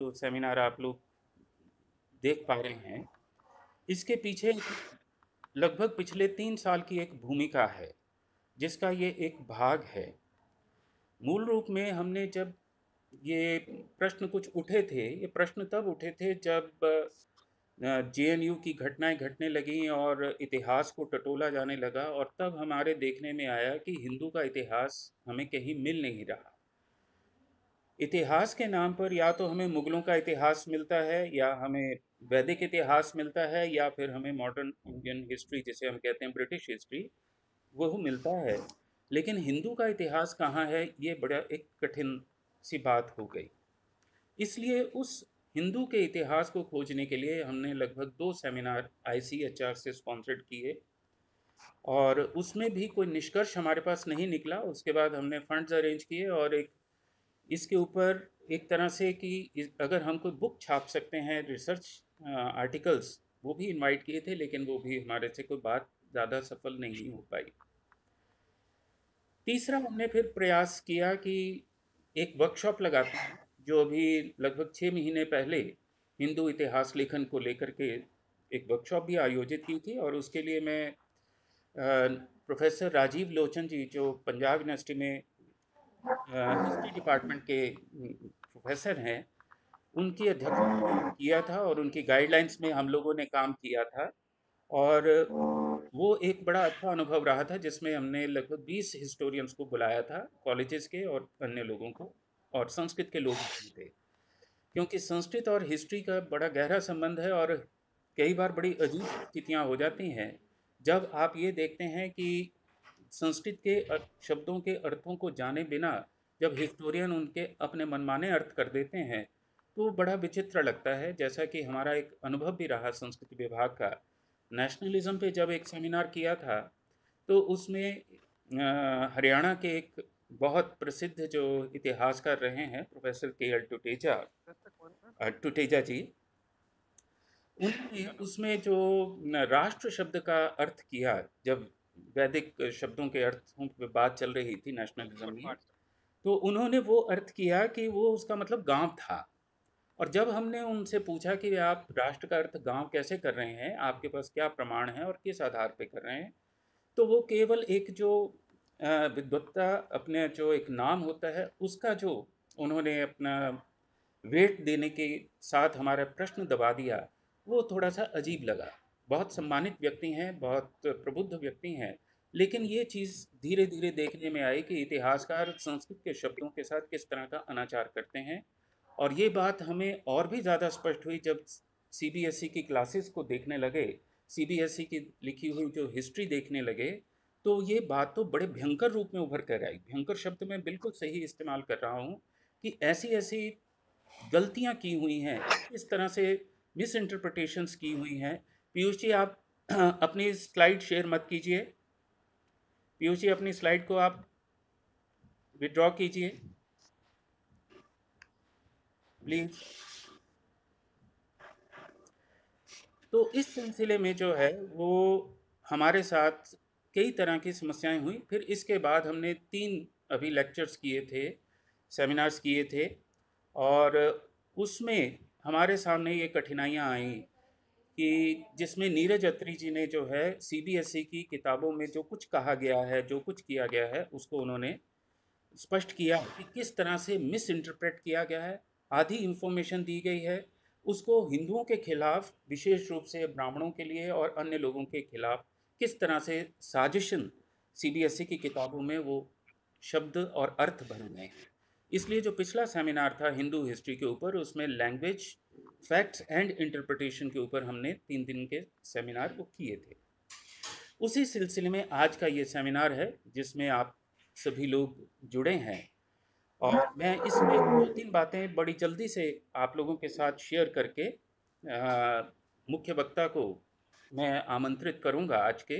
जो सेमिनार आप लोग देख पा रहे हैं, इसके पीछे लगभग पिछले 3 साल की एक भूमिका है, जिसका ये एक भाग है। मूल रूप में हमने जब ये प्रश्न कुछ उठे थे, ये प्रश्न तब उठे थे जब जेएनयू की घटनाएं घटने लगीं और इतिहास को टटोला जाने लगा, और तब हमारे देखने में आया कि हिंदू का इतिहास हमें कहीं मिल नहीं रहा। इतिहास के नाम पर या तो हमें मुगलों का इतिहास मिलता है, या हमें वैदिक इतिहास मिलता है, या फिर हमें मॉडर्न इंडियन हिस्ट्री जिसे हम कहते हैं ब्रिटिश हिस्ट्री, वो मिलता है। लेकिन हिंदू का इतिहास कहाँ है, ये बड़ा एक कठिन सी बात हो गई। इसलिए उस हिंदू के इतिहास को खोजने के लिए हमने लगभग 2 सेमिनार आईसीएचआर से स्पॉन्सर्ड किए, और उसमें भी कोई निष्कर्ष हमारे पास नहीं निकला। उसके बाद हमने फंड्स अरेंज किए और एक इसके ऊपर एक तरह से कि अगर हम कोई बुक छाप सकते हैं, रिसर्च आर्टिकल्स, वो भी इनवाइट किए थे, लेकिन वो भी हमारे से कोई बात ज़्यादा सफल नहीं हो पाई। तीसरा हमने फिर प्रयास किया कि एक वर्कशॉप लगाते हैं, जो अभी लगभग 6 महीने पहले हिंदू इतिहास लेखन को लेकर के एक वर्कशॉप भी आयोजित की थी। और उसके लिए मैं प्रोफेसर राजीव लोचन जी, जो पंजाब यूनिवर्सिटी में हिस्ट्री डिपार्टमेंट के प्रोफेसर हैं, उनकी अध्यक्षता में किया था, और उनकी गाइडलाइंस में हम लोगों ने काम किया था। और वो एक बड़ा अच्छा अनुभव रहा था, जिसमें हमने लगभग 20 हिस्टोरियंस को बुलाया था, कॉलेजेस के और अन्य लोगों को, और संस्कृत के लोग भी थे, क्योंकि संस्कृत और हिस्ट्री का बड़ा गहरा संबंध है। और कई बार बड़ी अजीब स्थितियाँ हो जाती हैं जब आप ये देखते हैं कि संस्कृत के शब्दों के अर्थों को जाने बिना जब हिस्टोरियन उनके अपने मनमाने अर्थ कर देते हैं, तो बड़ा विचित्र लगता है। जैसा कि हमारा एक अनुभव भी रहा संस्कृति विभाग का, नेशनलिज्म पे जब एक सेमिनार किया था, तो उसमें हरियाणा के एक बहुत प्रसिद्ध जो इतिहासकार रहे हैं, प्रोफेसर के एल टुटेजा जी, उन्होंने उसमें जो राष्ट्र शब्द का अर्थ किया, जब वैदिक शब्दों के अर्थों पे बात चल रही थी नेशनलिज्म में, तो उन्होंने वो अर्थ किया कि वो उसका मतलब गांव था। और जब हमने उनसे पूछा कि आप राष्ट्र का अर्थ गांव कैसे कर रहे हैं, आपके पास क्या प्रमाण है और किस आधार पे कर रहे हैं, तो वो केवल एक जो विद्वत्ता, अपने जो एक नाम होता है उसका जो उन्होंने अपना वेट देने के साथ हमारा प्रश्न दबा दिया, वो थोड़ा सा अजीब लगा। बहुत सम्मानित व्यक्ति हैं, बहुत प्रबुद्ध व्यक्ति हैं, लेकिन ये चीज़ धीरे धीरे देखने में आई कि इतिहासकार संस्कृत के शब्दों के साथ किस तरह का अनाचार करते हैं। और ये बात हमें और भी ज़्यादा स्पष्ट हुई जब सीबीएसई की क्लासेस को देखने लगे, सीबीएसई की लिखी हुई जो हिस्ट्री देखने लगे, तो ये बात तो बड़े भयंकर रूप में उभर कर आई। भयंकर शब्द मैं बिल्कुल सही इस्तेमाल कर रहा हूँ कि ऐसी ऐसी गलतियाँ की हुई हैं, इस तरह से मिस इंटरप्रिटेशंस की हुई हैं। पीयूष जी, आप अपनी स्लाइड शेयर मत कीजिए। पीयूष जी, अपनी स्लाइड को आप विड्रॉ कीजिए प्लीज़। तो इस सिलसिले में जो है वो हमारे साथ कई तरह की समस्याएं हुई। फिर इसके बाद हमने 3 लेक्चर्स किए थे, सेमिनार्स किए थे, और उसमें हमारे सामने ये कठिनाइयाँ आईं कि जिसमें नीरज अत्री जी ने जो है सीबीएसई की किताबों में जो कुछ कहा गया है, जो कुछ किया गया है, उसको उन्होंने स्पष्ट किया कि किस तरह से मिस इंटरप्रेट किया गया है। आधी इंफॉर्मेशन दी गई है, उसको हिंदुओं के खिलाफ, विशेष रूप से ब्राह्मणों के लिए और अन्य लोगों के खिलाफ किस तरह से साजिशन सीबीएसई की किताबों में वो शब्द और अर्थ भरे गए हैं। इसलिए जो पिछला सेमिनार था हिंदू हिस्ट्री के ऊपर, उसमें लैंग्वेज, फैक्ट्स एंड इंटरप्रिटेशन के ऊपर हमने 3 दिन के सेमिनार को किए थे। उसी सिलसिले में आज का ये सेमिनार है, जिसमें आप सभी लोग जुड़े हैं। और मैं इसमें 2-3 बातें बड़ी जल्दी से आप लोगों के साथ शेयर करके मुख्य वक्ता को मैं आमंत्रित करूंगा। आज के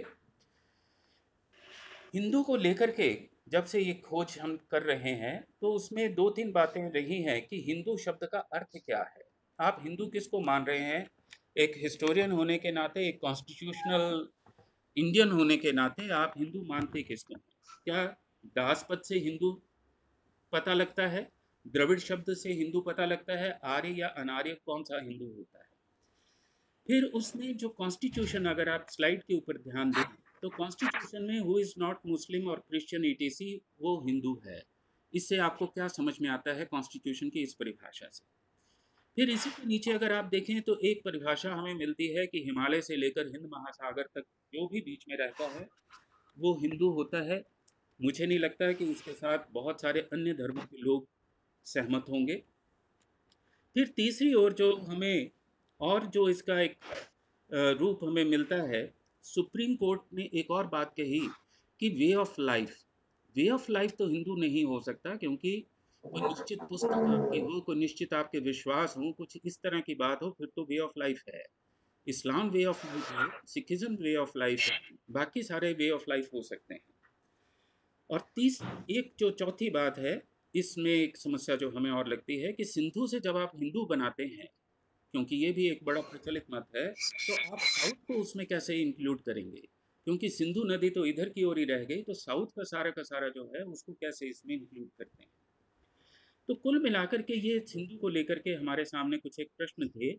हिंदू को लेकर के जब से ये खोज हम कर रहे हैं, तो उसमें 2-3 बातें रही हैं कि हिंदू शब्द का अर्थ क्या है। आप हिंदू किसको मान रहे हैं? एक हिस्टोरियन होने के नाते, एक कॉन्स्टिट्यूशनल इंडियन होने के नाते आप हिंदू मानते किसको हैं? क्या दास पद से हिंदू पता लगता है? द्रविड़ शब्द से हिंदू पता लगता है, आर्य या अनार्य कौन सा हिंदू होता है। फिर उसने जो कॉन्स्टिट्यूशन, अगर आप स्लाइड के ऊपर ध्यान दें तो कॉन्स्टिट्यूशन में हु इज़ नॉट मुस्लिम और क्रिश्चियन ईटीसी वो हिंदू है। इससे आपको क्या समझ में आता है कॉन्स्टिट्यूशन की इस परिभाषा से। फिर इसी के नीचे अगर आप देखें तो एक परिभाषा हमें मिलती है कि हिमालय से लेकर हिंद महासागर तक जो भी बीच में रहता है वो हिंदू होता है। मुझे नहीं लगता है कि इसके साथ बहुत सारे अन्य धर्मों के लोग सहमत होंगे। फिर तीसरी ओर जो हमें और जो इसका एक रूप हमें मिलता है, सुप्रीम कोर्ट ने एक और बात कही कि वे ऑफ लाइफ तो हिंदू नहीं हो सकता, क्योंकि कोई निश्चित पुस्तक आपकी हो, कोई निश्चित आपके विश्वास हो, कुछ इस तरह की बात हो, फिर तो वे ऑफ लाइफ है। इस्लाम वे ऑफ लाइफ है, सिखिज्म वे ऑफ लाइफ है, बाकी सारे वे ऑफ लाइफ हो सकते हैं। और एक जो चौथी बात है, इसमें एक समस्या जो हमें और लगती है कि सिंधु से जब आप हिंदू बनाते हैं, क्योंकि ये भी एक बड़ा प्रचलित मत है, तो आप साउथ को उसमें कैसे इंक्लूड करेंगे, क्योंकि सिंधु नदी तो इधर की ओर ही रह गई, तो साउथ का सारा जो है उसको कैसे इसमें इंक्लूड करते हैं। तो कुल मिलाकर के ये सिंधु को लेकर के हमारे सामने कुछ एक प्रश्न थे।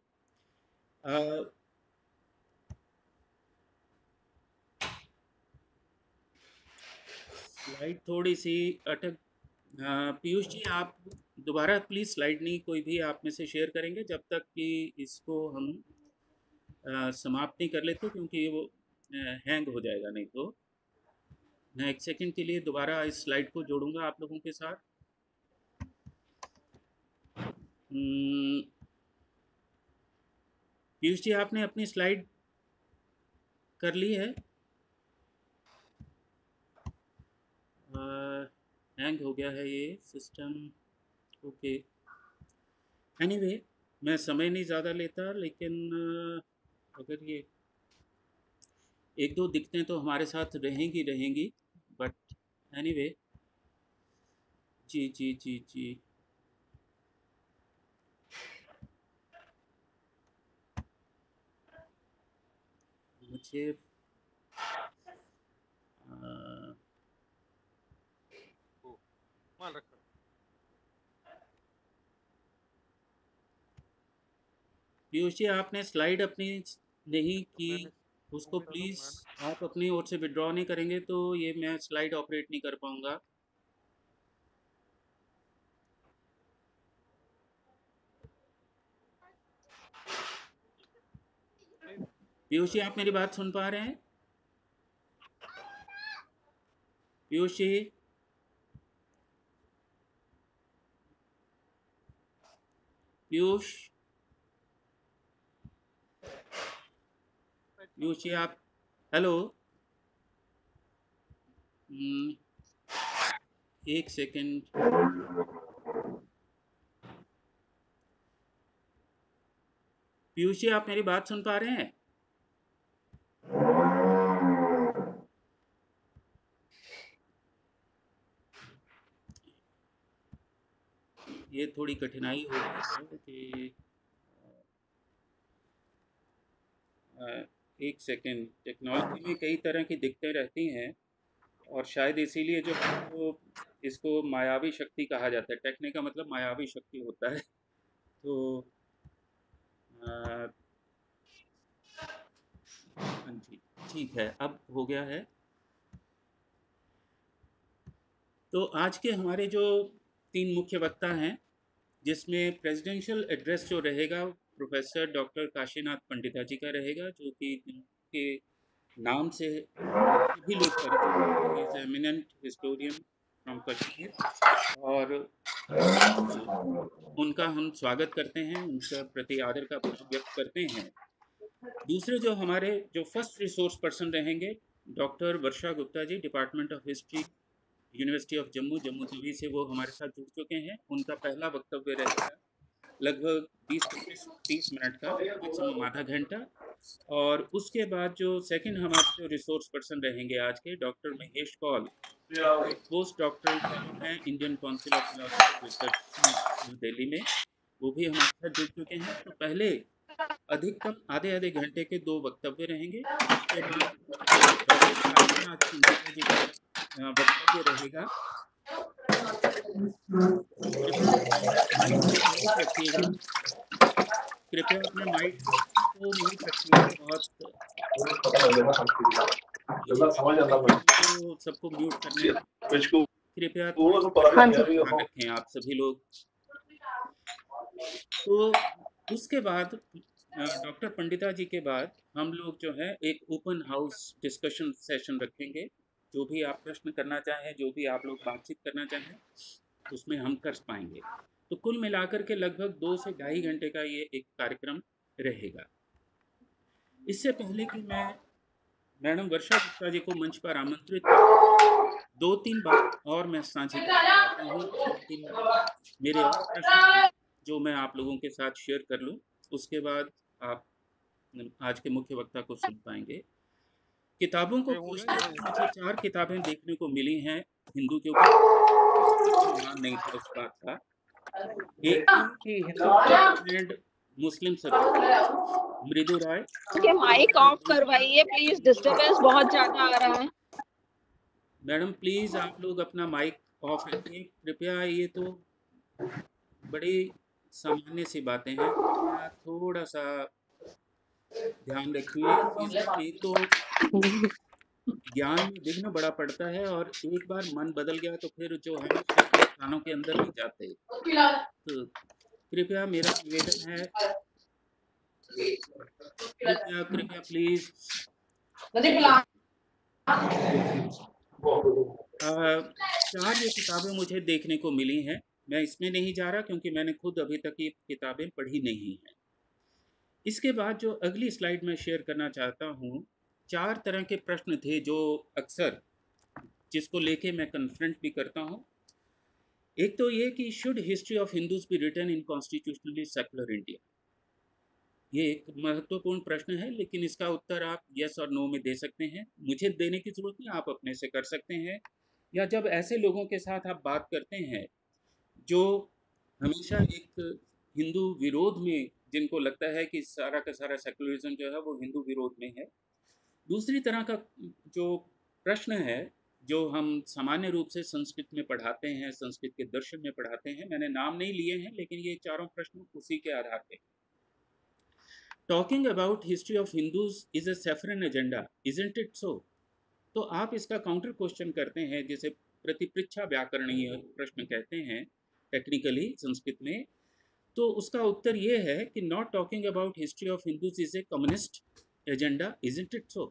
स्लाइड थोड़ी सी अटक, पीयूष जी आप दोबारा प्लीज़ स्लाइड नहीं कोई भी आप में से शेयर करेंगे जब तक कि इसको हम समाप्त नहीं कर लेते, क्योंकि वो हैंग हो जाएगा नहीं तो। मैं एक सेकंड के लिए दोबारा इस स्लाइड को जोड़ूंगा आप लोगों के साथ। पीयूष जी आपने अपनी स्लाइड कर ली है? हैंग हो गया है ये सिस्टम। ओके, एनीवे मैं समय नहीं ज़्यादा लेता, लेकिन अगर ये एक दो दिक्कतें तो हमारे साथ रहेंगी, बट एनीवे। जी जी जी जी, मुझे पीयूष जी आपने स्लाइड अपनी नहीं की, उसको प्लीज़ आप अपनी ओर से विड्रॉ नहीं करेंगे तो ये मैं स्लाइड ऑपरेट नहीं कर पाऊँगा। पीयूष जी आप मेरी बात सुन पा रहे हैं? पीयूष जी, पीयूष पीयूष जी आप, हेलो, एक सेकंड। पीयूष जी आप मेरी बात सुन पा रहे हैं? ये थोड़ी कठिनाई हो रही है कि एक सेकंड, टेक्नोलॉजी में कई तरह की दिक्कतें रहती हैं और शायद इसीलिए जो है वो इसको मायावी शक्ति कहा जाता है। टेक्ने का मतलब मायावी शक्ति होता है। तो हाँ जी, ठीक है, अब हो गया है। तो आज के हमारे जो 3 मुख्य वक्ता हैं, जिसमें प्रेसिडेंशियल एड्रेस जो रहेगा प्रोफेसर डॉक्टर काशीनाथ पंडिता जी का रहेगा, जो कि जिनके नाम से सभी लोग परिचित हैं, एमिनेंट हिस्टोरियन फ्रॉम कश्मीर, और उनका हम स्वागत करते हैं, उनके प्रति आदर का भाव व्यक्त करते हैं। दूसरे जो हमारे जो फर्स्ट रिसोर्स पर्सन रहेंगे, doctor Varsha Gupta ji, department of history, university of Jammu Tawi से वो हमारे साथ जुड़ चुके हैं। उनका पहला वक्तव्य रहेगा लगभग 20-30 मिनट का, मैक्सिमम आधा घंटा। और उसके बाद जो सेकंड हमारे जो रिसोर्स पर्सन रहेंगे आज के, doctor Mahesh Kaul, post doctoral fellow हैं Indian council of philosophy research new Delhi में, वो भी हमारे साथ जुड़ चुके हैं। तो पहले अधिकतम आधे घंटे के 2 वक्तव्य रहेंगे। उसके बाद डॉक्टर काशीनाथ पंडिता जी का वक्तव्य रहेगा कृपया अपने माइक को म्यूट रखिएगा। कृपया अपने माइक को म्यूट रखिएगा। बहुत मुझे विनती है कि उनको सबको म्यूट करने दें। कृपया थोड़ा सा हाँ माइक जी। का ध्यान रखें आप सभी लोग। तो उसके बाद डॉक्टर पंडिता जी के बाद हम लोग जो है एक ओपन हाउस डिस्कशन सेशन रखेंगे। जो भी आप प्रश्न करना चाहें, जो भी आप लोग बातचीत करना चाहें, उसमें हम कर पाएंगे। तो कुल मिलाकर के लगभग 2 से ढाई घंटे का ये एक कार्यक्रम रहेगा। इससे पहले कि मैं मैडम वर्षा गुप्ता जी को मंच पर आमंत्रित करूं, 2-3 बात और मैं साझी करना चाहता हूँ। 2-3 मेरे और प्रश्न हैं जो मैं आप लोगों के साथ शेयर कर लूँ। उसके बाद आप आज के मुख्य वक्ता को सुन पाएंगे। किताबों को खोजते हुए मुझे 4 किताबें देखने को मिली हैं हिंदू के ऊपर। मुझे अनुमान नहीं था उस बात का। एक है कि हिंदू एंड मुस्लिम सब्जेक्ट, मृदु राय। के माइक और ऑफ दूसरा करवाइए प्लीज, डिस्टरबेंस बहुत ज्यादा आ रहा है। मैडम प्लीज़ आप लोग अपना माइक ऑफ रखिए कृपया। ये तो बड़ी सामान्य सी बातें हैं, कृपया थोड़ा सा ध्यान रखिए इस चीज़ का। एक तो ज्ञान में विघ्न बड़ा पड़ता है, और एक बार मन बदल गया तो फिर जो है शब्द कानों के अंदर नहीं जाते। तो कृपया मेरा निवेदन है, कृपया कृपया प्लीज। चार ये किताबें मुझे देखने को मिली हैं। मैं इसमें नहीं जा रहा क्योंकि मैंने खुद अभी तक ये किताबें पढ़ी नहीं हैं। इसके बाद जो अगली स्लाइड में शेयर करना चाहता हूँ, 4 तरह के प्रश्न थे जो अक्सर जिसको लेके मैं कन्फ्रंट भी करता हूँ। एक तो ये कि should history of Hindus be written in constitutionally secular India. ये एक महत्वपूर्ण प्रश्न है, लेकिन इसका उत्तर आप यस और नो में दे सकते हैं। मुझे देने की जरूरत नहीं, आप अपने से कर सकते हैं। या जब ऐसे लोगों के साथ आप बात करते हैं जो हमेशा एक हिंदू विरोध में, जिनको लगता है कि सारा का सारा सेकुलरिज्म जो है वो हिंदू विरोध में है। दूसरी तरह का जो प्रश्न है जो हम सामान्य रूप से संस्कृत में पढ़ाते हैं, संस्कृत के दर्शन में पढ़ाते हैं, मैंने नाम नहीं लिए हैं लेकिन ये चारों प्रश्न उसी के आधार पे। Talking about history of Hindus is a saffron agenda, isn't it so? तो आप इसका काउंटर क्वेश्चन करते हैं, जिसे प्रतिपृच्छा व्याकरणीय प्रश्न कहते हैं टेक्निकली संस्कृत में। तो उसका उत्तर ये है कि not talking about history of Hindus is a communist agenda, isn't it so?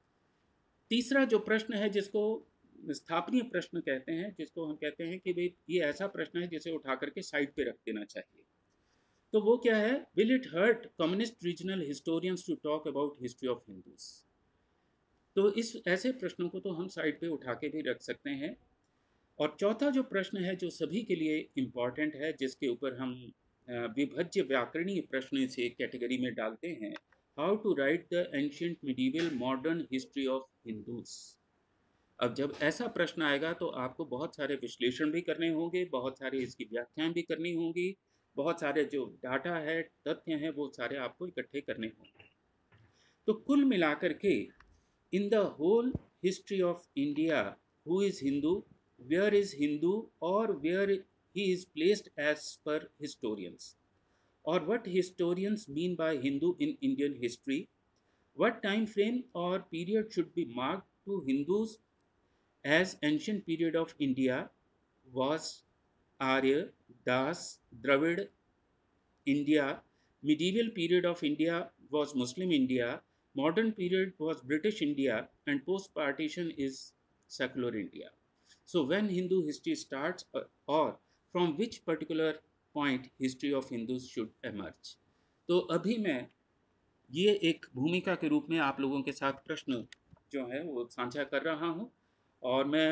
तीसरा जो प्रश्न है जिसको स्थापनीय प्रश्न कहते हैं, जिसको हम कहते हैं कि भाई ये ऐसा प्रश्न है जिसे उठा करके साइड पे रख देना चाहिए। तो वो क्या है? Will it hurt communist regional historians to talk about history of Hindus? तो इस ऐसे प्रश्नों को तो हम साइड पे उठा के भी रख सकते हैं। और चौथा जो प्रश्न है जो सभी के लिए इम्पॉर्टेंट है, जिसके ऊपर हम विभज्य व्याकरणीय प्रश्न से कैटेगरी में डालते हैं, how to write the ancient medieval modern history of Hindus. अब जब ऐसा प्रश्न आएगा तो आपको बहुत सारे विश्लेषण भी करने होंगे, बहुत सारी इसकी व्याख्याएं भी करनी होंगी, बहुत सारे जो डाटा है, तथ्य हैं, वो सारे आपको इकट्ठे करने होंगे। तो कुल मिलाकर के in the whole history of India, who is Hindu, where is Hindu, और where he is placed as per historians, और what historians mean by Hindu in Indian history, what time frame or period should be marked to Hindus as ancient period of India was Arya, Das, Dravid India, medieval period of India was Muslim India, modern period was British India, and post partition is secular India. So when Hindu history starts, or from which particular point history of Hindus should emerge? तो अभी मैं ये एक भूमिका के रूप में आप लोगों के साथ प्रश्न जो है वो साझा कर रहा हूँ। और मैं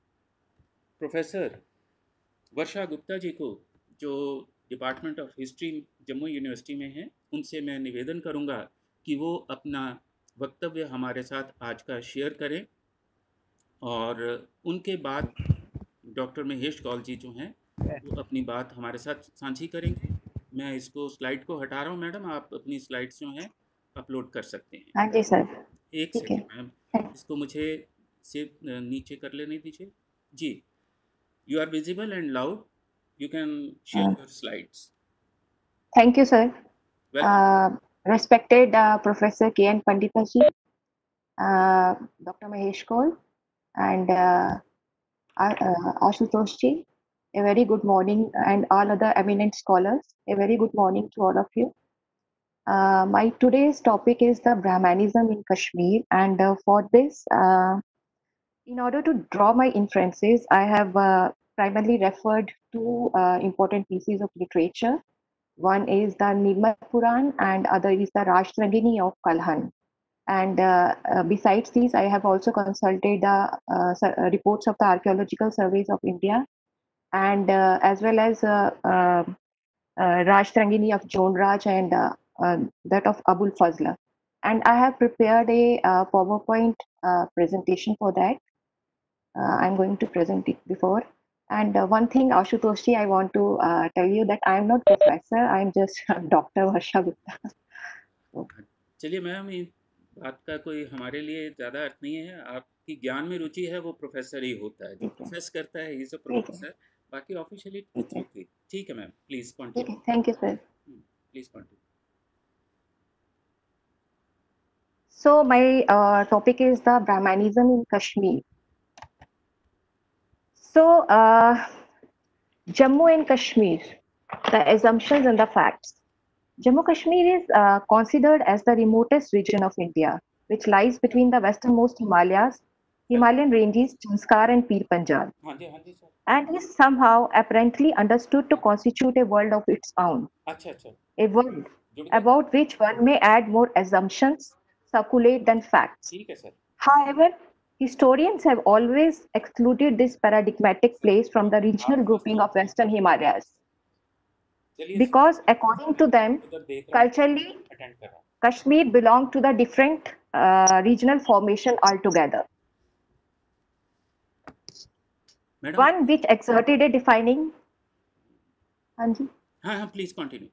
प्रोफेसर वर्षा गुप्ता जी को, जो department of history Jammu university में हैं, उनसे मैं निवेदन करूँगा कि वो अपना वक्तव्य हमारे साथ आज का शेयर करें। और उनके बाद डॉक्टर महेश कौल जी जो हैं वो अपनी बात हमारे साथ साझी करेंगे। मैं इसको स्लाइड को हटा रहा हूँ मैडम, आप अपनी स्लाइड्स जो हैं अपलोड कर सकते हैं। हाँ जी सर। एक ठीक है। सेकेंड मैम, इसको मुझे से नीचे कर लेने दीजिए जी। You are visible and loud. You can share Uh, your slides. Thank you, sir. Welcome. Uh, Respected Professor K.N. Panditaji, Dr. Mahesh Kaul, and Ashutosh ji, a very good morning, and all other eminent scholars, a very good morning to all of you. My today's topic is the Brahmanism in Kashmir, and for this, in order to draw my inferences, I have primarily referred to important pieces of literature. One is the Nirmal Puran, and other is the Rashtrangini of Kalhan. And besides these, I have also consulted the reports of the Archaeological Surveys of India, and as well as Rashtrangini of John Raj, and that of Abul Fazla. And I have prepared a PowerPoint presentation for that. I'm going to present it before. And one thing, Ashutoshi, I want to tell you that I'm not professor. I'm just Dr. Varsha Gupta. So, चलिए ma'am, ये बात का कोई हमारे लिए ज़्यादा अर्थ नहीं है। आपकी ज्ञान में रुचि है, वो प्रोफेसर ही होता है। जो ठीक है, प्रोफेस करता है, ही इज़ अ ठीक है, प्रोफेसर। बाकी ऑफिशियली ठीक इट्स है, ओके। ठीक है मैम, प्लीज़ ठीक है. Continue. Thank you, sir. Please continue. So my topic is the Brahmanism in Kashmir. So Jammu and Kashmir, the assumptions and the facts. Jammu Kashmir is considered as the remotest region of India, which lies between the westernmost Himalayas, hello. Himalayan ranges, Zanskar and Pir Panjal, हाँ जी, हाँ जी sir. and is somehow apparently understood to हाँ। constitute a world of its own, अच्छा, अच्छा। a world जुड़ गए? about which one may add more assumptions, circulate than facts. ठीक है sir. However, historians have always excluded this paradigmatic sir, place from the regional आप first grouping of लीजिए। Western Himalayas चलिए sir, because, sir according मैं to them, उधर देख रहा हूँ, culturally, अटेंड कर रहा हूँ। Kashmir belonged to the different regional formation altogether, madam. one which exerted a defining. Hanji. हाँ, हाँ, please continue.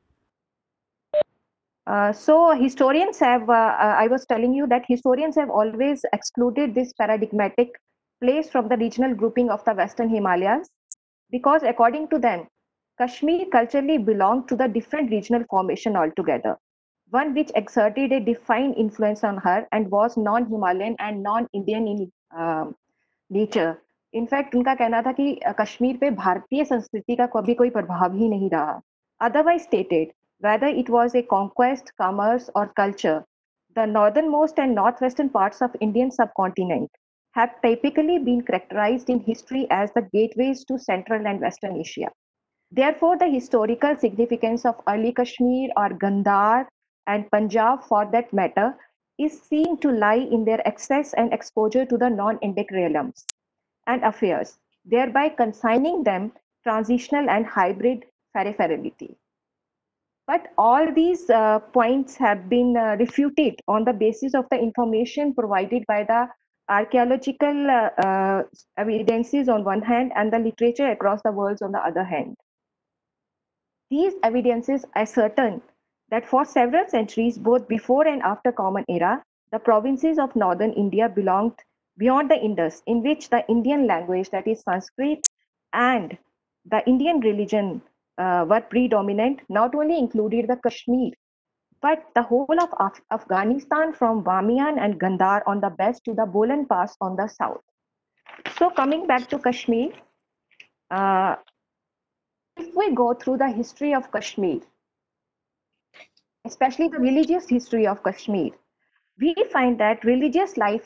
So historians have, I was telling you that historians have always excluded this paradigmatic place from the regional grouping of the Western Himalayas because, according to them, Kashmir culturally belonged to the different regional formation altogether, one which exerted a defined influence on her and was non-Himalayan and non-Indian in nature. In fact उनका कहना था कि कश्मीर पे भारतीय संस्कृति का कभी कोई प्रभाव ही नहीं रहा. Otherwise stated, whether it was a conquest, commerce, or culture, the northernmost and northwestern parts of Indian subcontinent have typically been characterized in history as the gateways to Central and Western Asia. Therefore, the historical significance of early Kashmir or Gandhar and Punjab, for that matter, is seen to lie in their access and exposure to the non-Indic realms and affairs, thereby consigning them transitional and hybrid peripherality. But all these points have been refuted on the basis of the information provided by the archaeological evidences on one hand and the literature across the world on the other hand. These evidences ascertain that for several centuries, both before and after Common Era, the provinces of northern India belonged beyond the Indus, in which the Indian language, that is Sanskrit, and the Indian religion were predominant, not only included the Kashmir, but the whole of Afghanistan from Bamiyan and Gandhar on the west to the Bolan Pass on the south. So coming back to Kashmir, uh, if we go through the history of Kashmir, especially the religious history of Kashmir, we find that religious life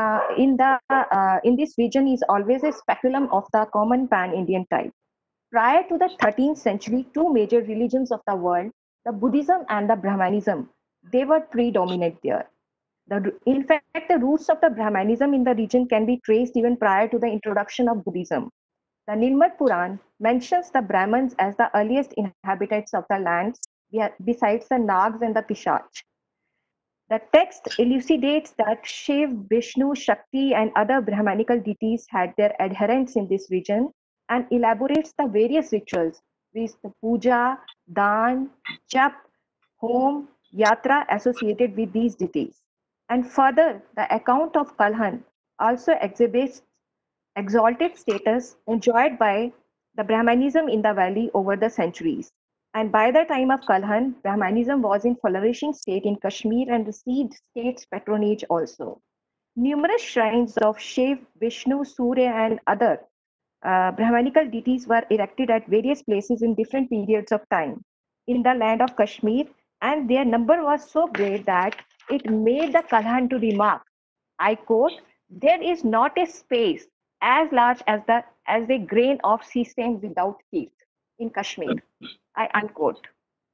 in this region is always a speculum of the common pan-Indian type. Prior to the 13th century, two major religions of the world, the Buddhism and the Brahmanism, they were predominant there. In fact, the roots of the Brahmanism in the region can be traced even prior to the introduction of Buddhism. The Nilmad Puran mentions the Brahmins as the earliest inhabitants of the lands, besides the Nags and the Pishach. The text elucidates that Shiv, Vishnu, Shakti, and other Brahmanical deities had their adherents in this region and elaborates the various rituals with the puja, dan, jap, home, yatra associated with these deities. And further, the account of Kalhan also exhibits exalted status enjoyed by the Brahmanism in the valley over the centuries. And by the time of Kalhan, Brahmanism was in flourishing state in Kashmir and received state's patronage also. Numerous shrines of Shiv, Vishnu, Surya, and other Brahmanical deities were erected at various places in different periods of time in the land of Kashmir, and their number was so great that it made the Kalhan to remark, I quote, there is not a space as large as a grain of sesame without seeds in Kashmir. I unquote.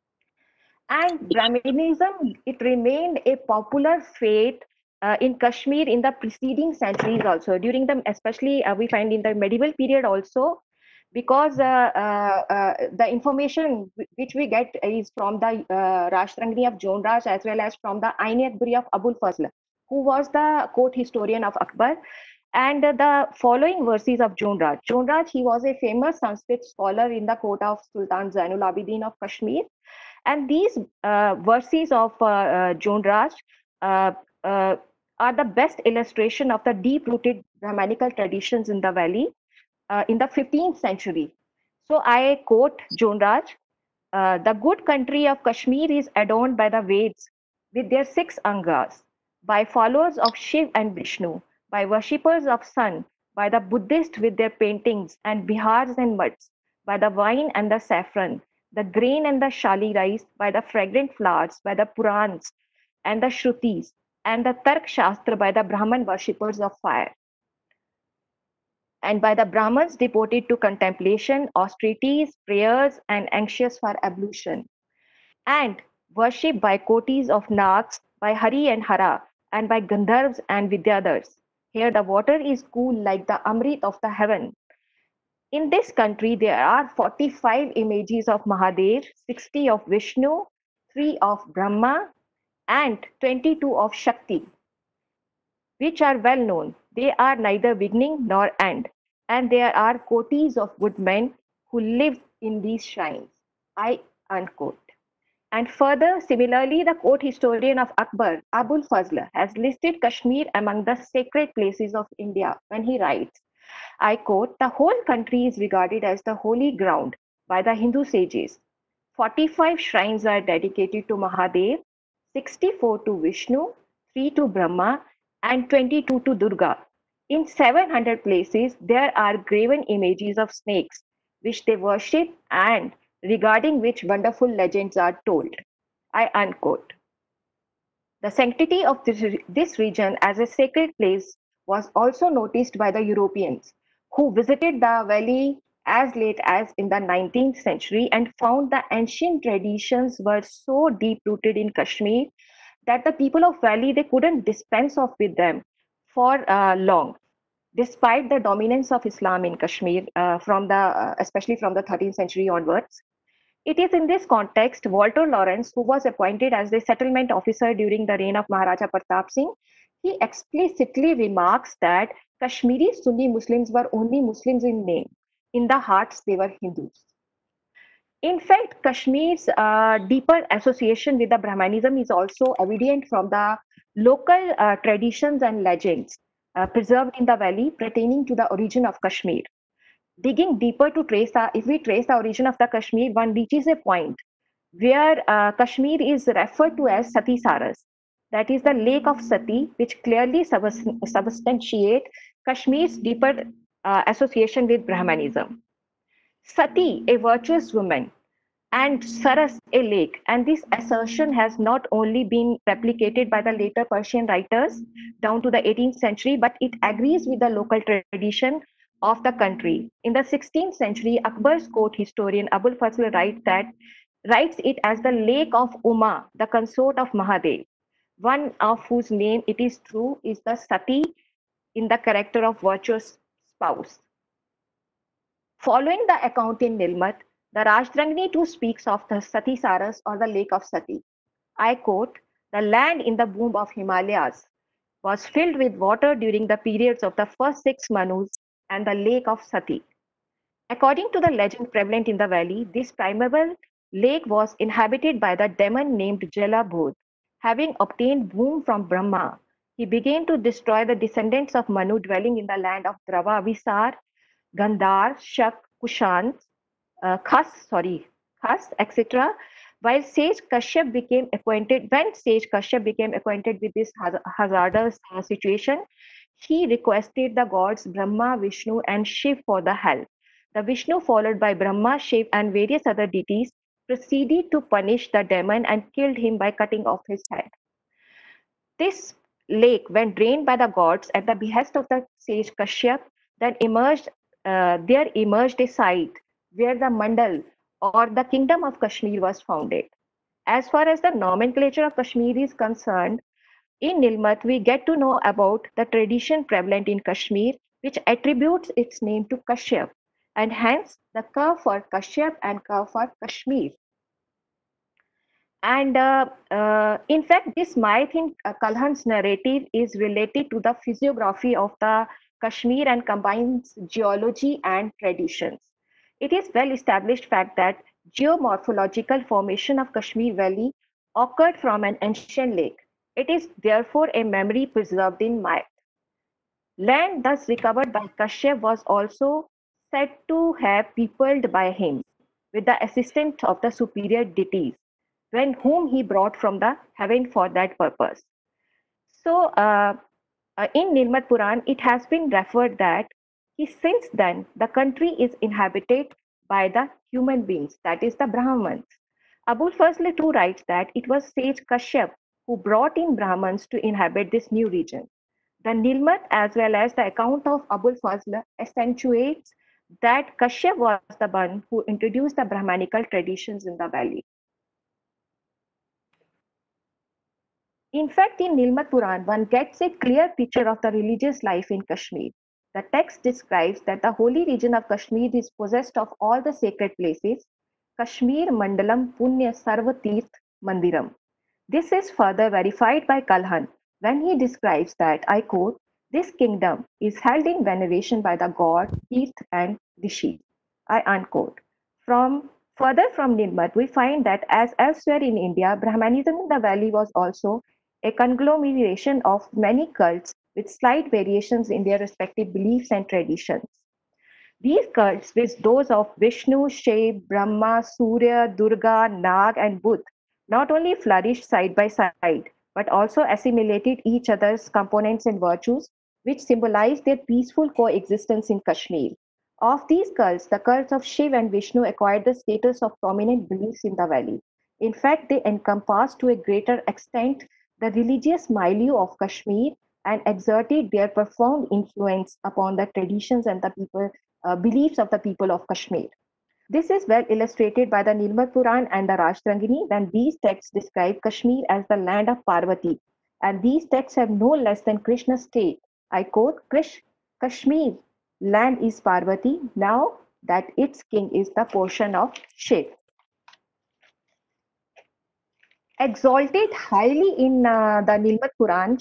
And Brahmanism, it remained a popular faith in Kashmir in the preceding centuries also. During the, especially we find in the medieval period also, because the information which we get is from the Rashtrangni of Jonraj as well as from the Ain Akbari of Abul Fazl, who was the court historian of Akbar. And the following verses of Jonraj. Jonraj, he was a famous Sanskrit scholar in the court of Sultan Zainul Abidin of Kashmir, and these verses of John Raj uh, uh, are the best illustration of the deep-rooted Brahmanical traditions in the valley in the 15th century. So I quote John Raj, the good country of Kashmir is adorned by the Veds with their 6 angas, by followers of Shiv and Vishnu, by worshippers of sun, by the Buddhists with their paintings and bihars and muds, by the wine and the saffron, the grain and the shali rice, by the fragrant flowers, by the Purans and the Shrutis, and the Tark Shastra by the Brahman worshippers of fire, and by the Brahmins devoted to contemplation, austerities, prayers, and anxious for ablution, and worshipped by kotis of Nags, by Hari and Hara, and by Gandharvas and Vidyadhars. Here the water is cool like the Amrit of the heaven. In this country, there are 45 images of Mahadev, 60 of Vishnu, 3 of Brahma, and 22 of Shakti, which are well known. They are neither beginning nor end, and there are kotis of good men who live in these shrines. I unquote. And further, similarly, the court historian of Akbar, Abul Fazl, has listed Kashmir among the sacred places of India when he writes, I quote, the whole country is regarded as the holy ground by the Hindu sages. 45 shrines are dedicated to Mahadev, 64 to Vishnu, 3 to Brahma, and 22 to Durga. In 700 places, there are graven images of snakes, which they worship and regarding which wonderful legends are told. I unquote. The sanctity of this region as a sacred place was also noticed by the Europeans, who visited the valley as late as in the 19th century and found the ancient traditions were so deep rooted in Kashmir that the people of valley they couldn't dispense of with them for long, despite the dominance of Islam in Kashmir from the especially from the 13th century onwards. It is in this context Walter Lawrence, who was appointed as the settlement officer during the reign of Maharaja Pratap Singh, he explicitly remarks that Kashmiri Sunni Muslims were only Muslims in name. In the hearts, they were Hindus. In fact, Kashmir's deeper association with the Brahmanism is also evident from the local traditions and legends preserved in the valley pertaining to the origin of Kashmir. Digging deeper to trace if we trace the origin of the Kashmir, one reaches a point where Kashmir is referred to as Sati Saras. That is the lake of Sati, which clearly substantiate Kashmir's deeper association with Brahmanism. Sati, a virtuous woman, and Saras, a lake. And this assertion has not only been replicated by the later Persian writers down to the 18th century, but it agrees with the local tradition of the country. In the 16th century, Akbar's court historian Abul Fazl writes it as the lake of Uma, the consort of Mahadev, one of whose name it is true is the Sati in the character of virtuous spouse. Following the account in Nilmat, the Rajdrangni too speaks of the Sati Saras or the lake of Sati. I quote, the land in the womb of Himalayas was filled with water during the periods of the first 6 Manus and the lake of Sati. According to the legend prevalent in the valley, this primeval lake was inhabited by the demon named Jalabhodh. Having obtained womb from Brahma, He began to destroy the descendants of Manu dwelling in the land of Drava, Visar, Gandhar, Shak, Kushan, Khas, etc. While Sage Kashyap became acquainted, when Sage Kashyap became acquainted with this hazardous situation, he requested the gods Brahma, Vishnu, and Shiv for the help. The Vishnu, followed by Brahma, Shiv, and various other deities, proceeded to punish the demon and killed him by cutting off his head. This lake, when drained by the gods at the behest of the sage Kashyap, then there emerged a site where the Mandal or the kingdom of Kashmir was founded. As far as the nomenclature of Kashmir is concerned, in Nilmat we get to know about the tradition prevalent in Kashmir, which attributes its name to Kashyap, and hence the Ka for Kashyap and Ka for Kashmir. And in fact, this myth in Kalhan's narrative is related to the physiography of the Kashmir and combines geology and traditions. It is well established fact that geomorphological formation of Kashmir Valley occurred from an ancient lake. It is therefore a memory preserved in myth. Land thus recovered by Kashyap was also said to have peopled by him with the assistance of the superior deities, when whom he brought from the heaven for that purpose. So, in Nilmat Puran, it has been referred that since then the country is inhabited by the human beings, that is the Brahmins. Abul Fazl too writes that it was sage Kashyap who brought in Brahmins to inhabit this new region. The Nilmat, as well as the account of Abul Fazl, accentuates that Kashyap was the one who introduced the Brahmanical traditions in the valley. In fact, in Nilmat Puran, one gets a clear picture of the religious life in Kashmir. The text describes that the holy region of Kashmir is possessed of all the sacred places, Kashmir Mandalam Punya Sarva Tirth Mandiram. This is further verified by Kalhan when he describes that, I quote, this kingdom is held in veneration by the god, Tirth and Rishi. I unquote. Further from Nilmat, we find that as elsewhere in India, Brahmanism in the valley was also a conglomeration of many cults with slight variations in their respective beliefs and traditions. These cults, with those of Vishnu, Shiv, Brahma, Surya, Durga, Nag, and Buddha, not only flourished side by side, but also assimilated each other's components and virtues, which symbolized their peaceful coexistence in Kashmir. Of these cults, the cults of Shiv and Vishnu acquired the status of prominent beliefs in the valley. In fact, they encompassed to a greater extent the religious milieu of Kashmir and exerted their profound influence upon the traditions and the beliefs of the people of Kashmir. This is well illustrated by the Nilmat Puran and the Rajtarangini when these texts describe Kashmir as the land of Parvati. And these texts have no less than Krishna state, I quote, Kashmir, land is Parvati, now that its king is the portion of Shiv. Exalted highly in the Nilmat Puran,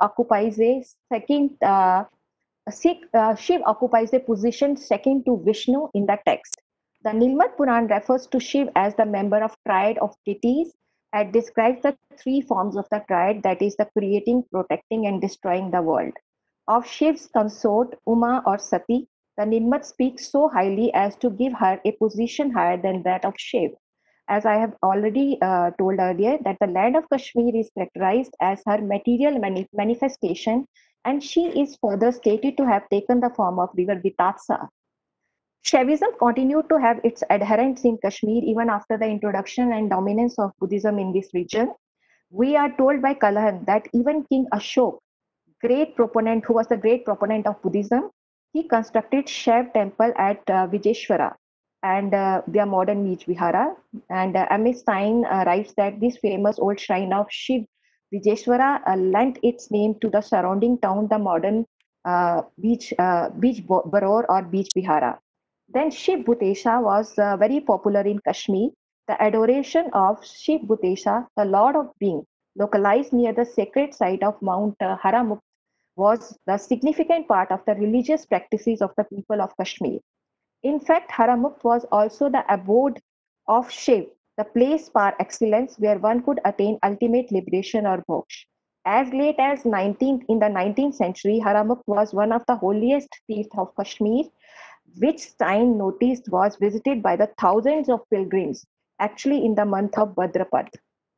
Shiv occupies a position second to Vishnu in the text. The Nilmat Puran refers to Shiv as the member of triad of deities and describes the three forms of the triad, that is, the creating, protecting, and destroying the world. Of Shiv's consort, Uma or Sati, the Nilmat speaks so highly as to give her a position higher than that of Shiv. As I have already told earlier, that the land of Kashmir is characterized as her material manifestation, and she is further stated to have taken the form of river Vitatsa. Shaivism continued to have its adherents in Kashmir even after the introduction and dominance of Buddhism in this region. We are told by Kalhan that even King Ashok, who was the great proponent of Buddhism, he constructed Shaiv temple at Vijeshwara and their modern Bij Vihara. And M.A. Stein writes that this famous old shrine of Shiv Vijeshwara lent its name to the surrounding town, the modern Bij Baror or Bij Vihara. Then Shiv Bhutesha was very popular in Kashmir. The adoration of Shiv Bhutesha, the Lord of Being, localized near the sacred site of Mount Haramukht, was the significant part of the religious practices of the people of Kashmir. In fact, Haramukht was also the abode of Shiv, the place par excellence where one could attain ultimate liberation or moksha. As late as 19th century, Haramukht was one of the holiest tirth of Kashmir, which Stein noticed was visited by the thousands of pilgrims, actually in the month of Bhadrapad.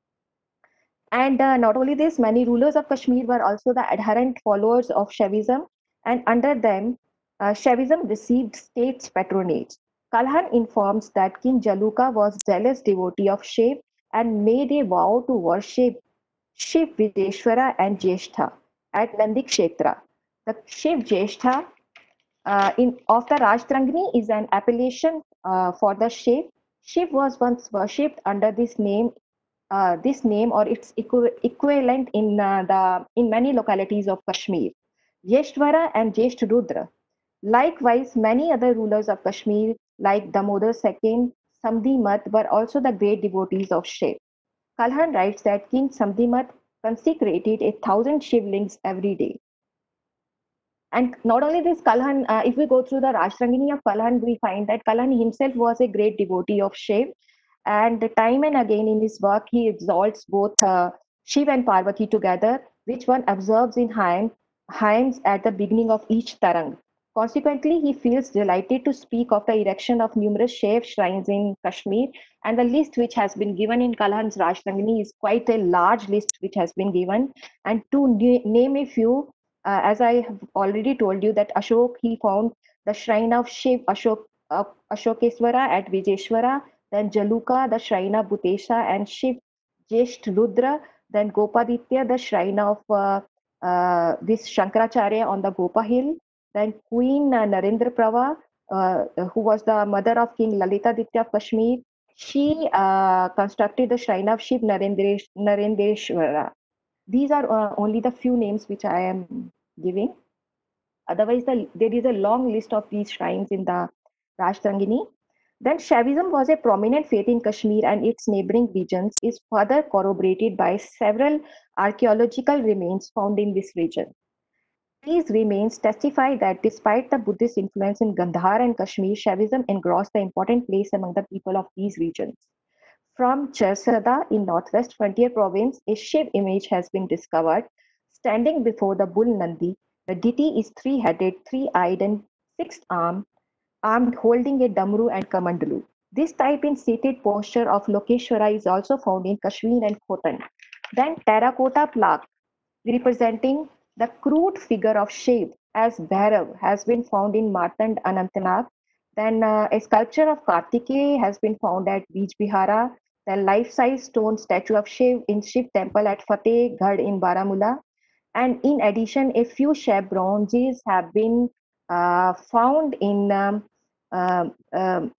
And not only this, many rulers of Kashmir were also the adherent followers of Shaivism, and under them, Shaivism received state's patronage. Kalhan informs that King Jaluka was jealous devotee of Shiv and made a vow to worship Shiv Vijeshwara and Jeshtha at Nandi Kshetra. The Shiv Jeshtha of the Rajtrangani is an appellation for the Shiv. Shiv was once worshipped under this name or its equivalent in many localities of Kashmir, Yeshwara and Jeshrudra. Likewise, many other rulers of Kashmir, like Damodar II, Samdimat, were also the great devotees of Shiv. Kalhan writes that King Samdimat consecrated 1,000 Shivlings every day. And not only this, Kalhan, if we go through the Rajrangini of Kalhan, we find that Kalhan himself was a great devotee of Shiv. And time and again in his work, he exalts both Shiv and Parvati together, which one observes in hymns at the beginning of each Tarang. Consequently, he feels delighted to speak of the erection of numerous Shiv shrines in Kashmir. And the list which has been given in Kalhan's Rajrangini is quite a large list which has been given. And to name a few, as I have already told you that Ashok, he found the shrine of Shiv Ashokeswara at Vijeshwara, then Jaluka, the shrine of Bhutesha and Shiv Jesht Rudra, then Gopaditya, the shrine of this Shankaracharya on the Gopa hill, then Queen Narendra Prava, who was the mother of King Lalitaditya of Kashmir, she constructed the shrine of Shiv Narendeshwara. These are only the few names which I am giving. Otherwise, there is a long list of these shrines in the Rajtrangini. Then Shaivism was a prominent faith in Kashmir and its neighboring regions is further corroborated by several archaeological remains found in this region. These remains testify that despite the Buddhist influence in Gandhar and Kashmir, Shaivism engrossed the important place among the people of these regions. From Charsada in northwest frontier province, a Shiv image has been discovered. Standing before the bull Nandi, the deity is three-headed, three-eyed, and six-armed, armed holding a damru and kamandalu. This type in seated posture of Lokeshwara is also found in Kashmir and Khotan. Then terracotta plaque representing the crude figure of Shiv as Bhairav has been found in Martand, Anantnag. Then a sculpture of Kartikeya has been found at Bij Bihara. The life-size stone statue of Shiv in Shiv temple at Fatehgarh in Baramulla. And in addition, a few Shiv bronzes have been found um, um,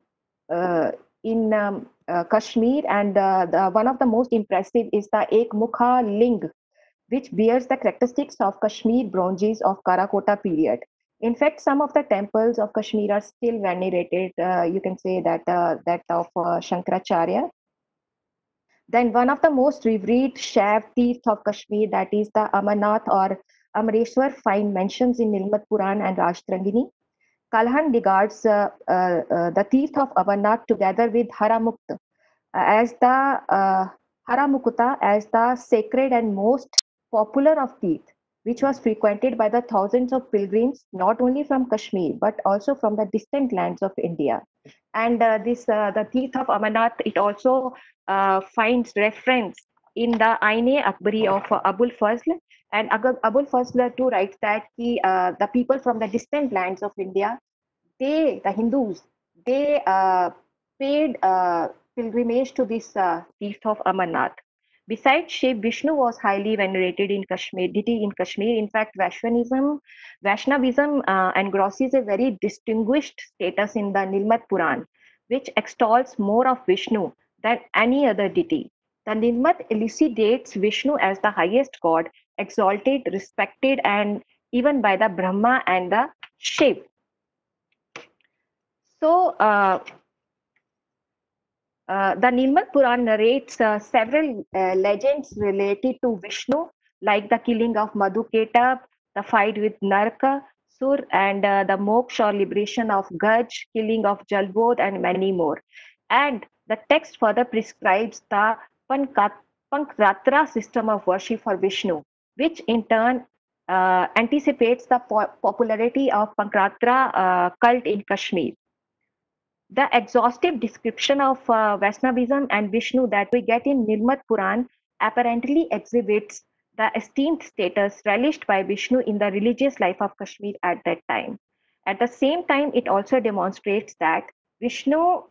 Kashmir, and one of the most impressive is the Ek Mukha Ling, which bears the characteristics of Kashmir bronzes of Karakota period. In fact, some of the temples of Kashmir are still venerated. You can say that that of Shankaracharya. Then one of the most revered Shaiv Tirth of Kashmir, that is the Amarnath or Amareshwar, find mentions in Nilmat Puran and Rajtrangini. Kalhan regards the Tirth of Amarnath together with Haramukta as the Haramukuta as the sacred and most popular of Tirth, which was frequented by the thousands of pilgrims, not only from Kashmir, but also from the distant lands of India. And the Tirth of Amarnath, it also finds reference in the Aine Akbari of Abul Fazl. And Abul Fazl too writes that the people from the distant lands of India, the Hindus, they paid pilgrimage to this Tirth of Amarnath. Besides Shiv, Vishnu was highly venerated in Kashmir, deity in Kashmir. In fact, Vaishnavism engrosses a very distinguished status in the Nilmat Puran, which extols more of Vishnu than any other deity. The Nilmat elucidates Vishnu as the highest god, exalted, respected, and even by the Brahma and the Shiv. So, the Nilmat Puran narrates several legends related to Vishnu, like the killing of Madhuketab, the fight with Narka, Sur, and the moksha or liberation of Gaj, killing of Jalbodh, and many more. And the text further prescribes the Pankratra system of worship for Vishnu, which in turn anticipates the popularity of Pankratra cult in Kashmir. The exhaustive description of Vaishnavism and Vishnu that we get in Nirmad Puran apparently exhibits the esteemed status relished by Vishnu in the religious life of Kashmir at that time. At the same time, it also demonstrates that Vishnu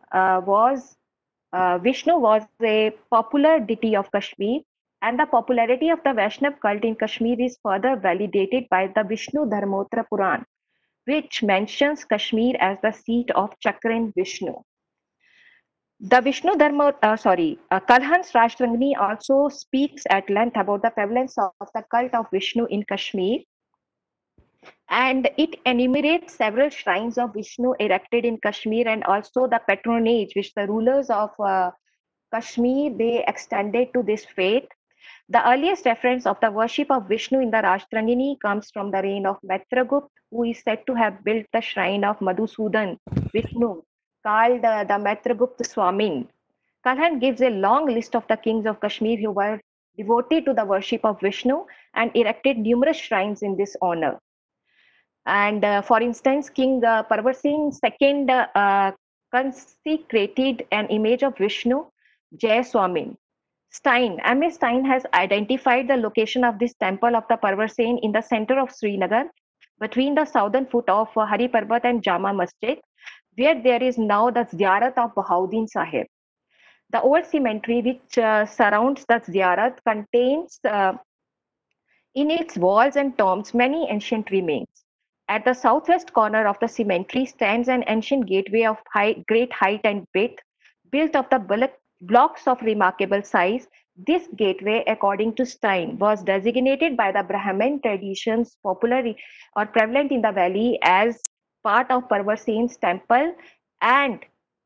Vishnu was a popular deity of Kashmir, and the popularity of the Vaishnav cult in Kashmir is further validated by the Vishnu Dharmottara Puran, which mentions Kashmir as the seat of Chakran Vishnu. The Kalhans Rashtrangani also speaks at length about the prevalence of the cult of Vishnu in Kashmir, and it enumerates several shrines of Vishnu erected in Kashmir and also the patronage which the rulers of Kashmir they extended to this faith. The earliest reference of the worship of Vishnu in the Rashtrangini comes from the reign of Mitragupt, who is said to have built the shrine of Madhusudan Vishnu, called the Mitragupt Swamin. Kalhan gives a long list of the kings of Kashmir who were devoted to the worship of Vishnu and erected numerous shrines in this honor. And for instance, King Parvat Singh II consecrated an image of Vishnu, Jai Swamin. M.A. Stein has identified the location of this temple of the Parvat Singh in the center of Srinagar, between the southern foot of Hari Parvat and Jama Masjid, where there is now the Ziyarat of Bahauddin Sahib. The old cemetery which surrounds the Ziyarat contains in its walls and tombs many ancient remains. At the southwest corner of the cemetery stands an ancient gateway of great height and width, built of the blocks of remarkable size. This gateway, according to Stein, was designated by the Brahmin traditions popular or prevalent in the valley as part of Parvat Singh's temple and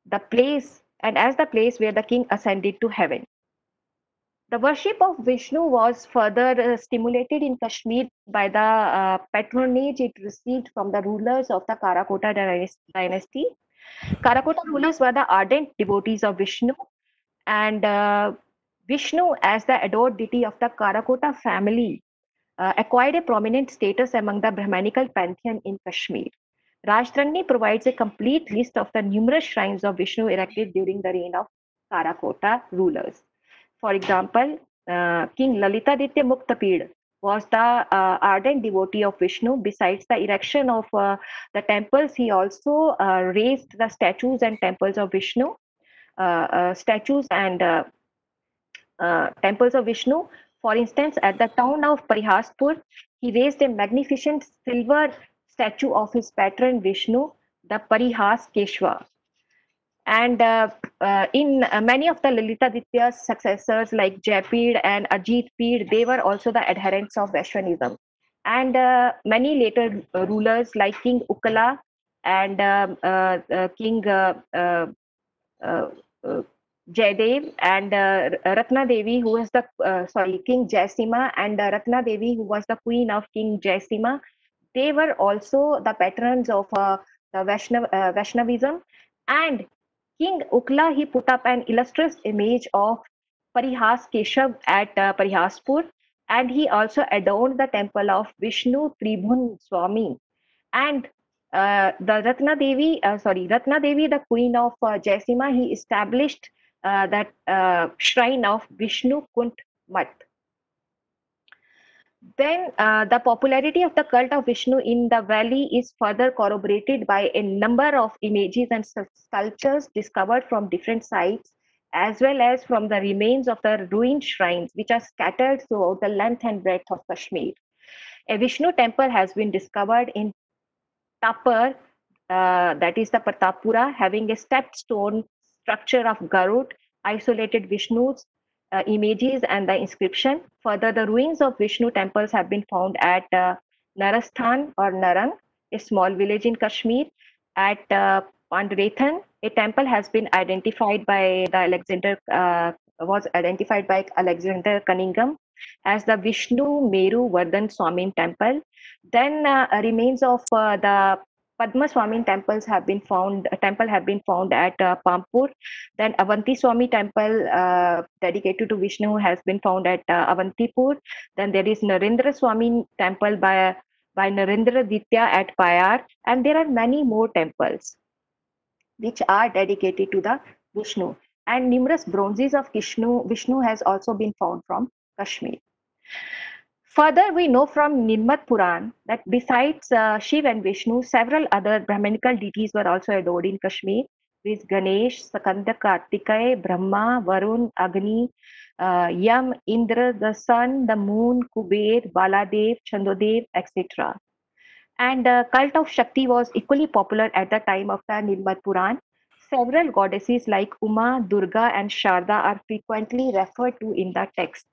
as the place where the king ascended to heaven. The worship of Vishnu was further stimulated in Kashmir by the patronage it received from the rulers of the Karakota dynasty. Karakota rulers were the ardent devotees of Vishnu, and Vishnu, as the adored deity of the Karakota family, acquired a prominent status among the Brahmanical pantheon in Kashmir. Rajtrangni provides a complete list of the numerous shrines of Vishnu erected during the reign of Karakota rulers. For example, King Lalitaditya Muktapid was the ardent devotee of Vishnu. Besides the erection of the temples, he also raised the statues and temples of Vishnu. Temples of Vishnu. For instance, at the town of Parihaspur, he raised a magnificent silver statue of his patron Vishnu, the Parihas Keshwa. And in many of the Lalitaditya's successors like Jaipid and Ajit Pid, they were also the adherents of Vaishnavism. And many later rulers like King Ukala and King Jaidev and Ratna Devi, who was the King Jaisima, and Ratna Devi, who was the queen of King Jaisima, they were also the patrons of the Vaishnavism. And King Ukla, he put up an illustrious image of Parihas Keshav at Parihaspur, and he also adorned the temple of Vishnu Tribhun Swami. And the Ratna Devi, the queen of Jaisima, he established that shrine of Vishnu Kunt Mat. Then the popularity of the cult of Vishnu in the valley is further corroborated by a number of images and sculptures discovered from different sites, as well as from the remains of the ruined shrines which are scattered throughout the length and breadth of Kashmir. A Vishnu temple has been discovered in Tapar, that is the Pratappura, having a stepped stone structure of Garud, isolated Vishnu's images and the inscription. Further, the ruins of Vishnu temples have been found at Narasthan or Narang, a small village in Kashmir. At Pandrethan, a temple has been identified by Alexander Cunningham as the Vishnu Meru Vardhan Swamin temple. Then remains of the Padma Swami temples have been found. A temple have been found at Pampur. Then Avanti Swami temple dedicated to Vishnu has been found at Avantipur. Then there is Narendra Swami temple by Narendra Ditya at Payar, and there are many more temples which are dedicated to the Vishnu. And numerous bronzes of Vishnu has also been found from Kashmir. Further, we know from Nirmat Puran that besides Shiv and Vishnu, several other Brahmanical deities were also adored in Kashmir, with Ganesh, Skanda, Kartikeya, Brahma, Varun, Agni, Yam, Indra, the sun, the moon, Kuber, Baladev, Chandodev, etc. And the cult of Shakti was equally popular at the time of the Nirmat Puran. Several goddesses like Uma, Durga, and Sharda are frequently referred to in the text.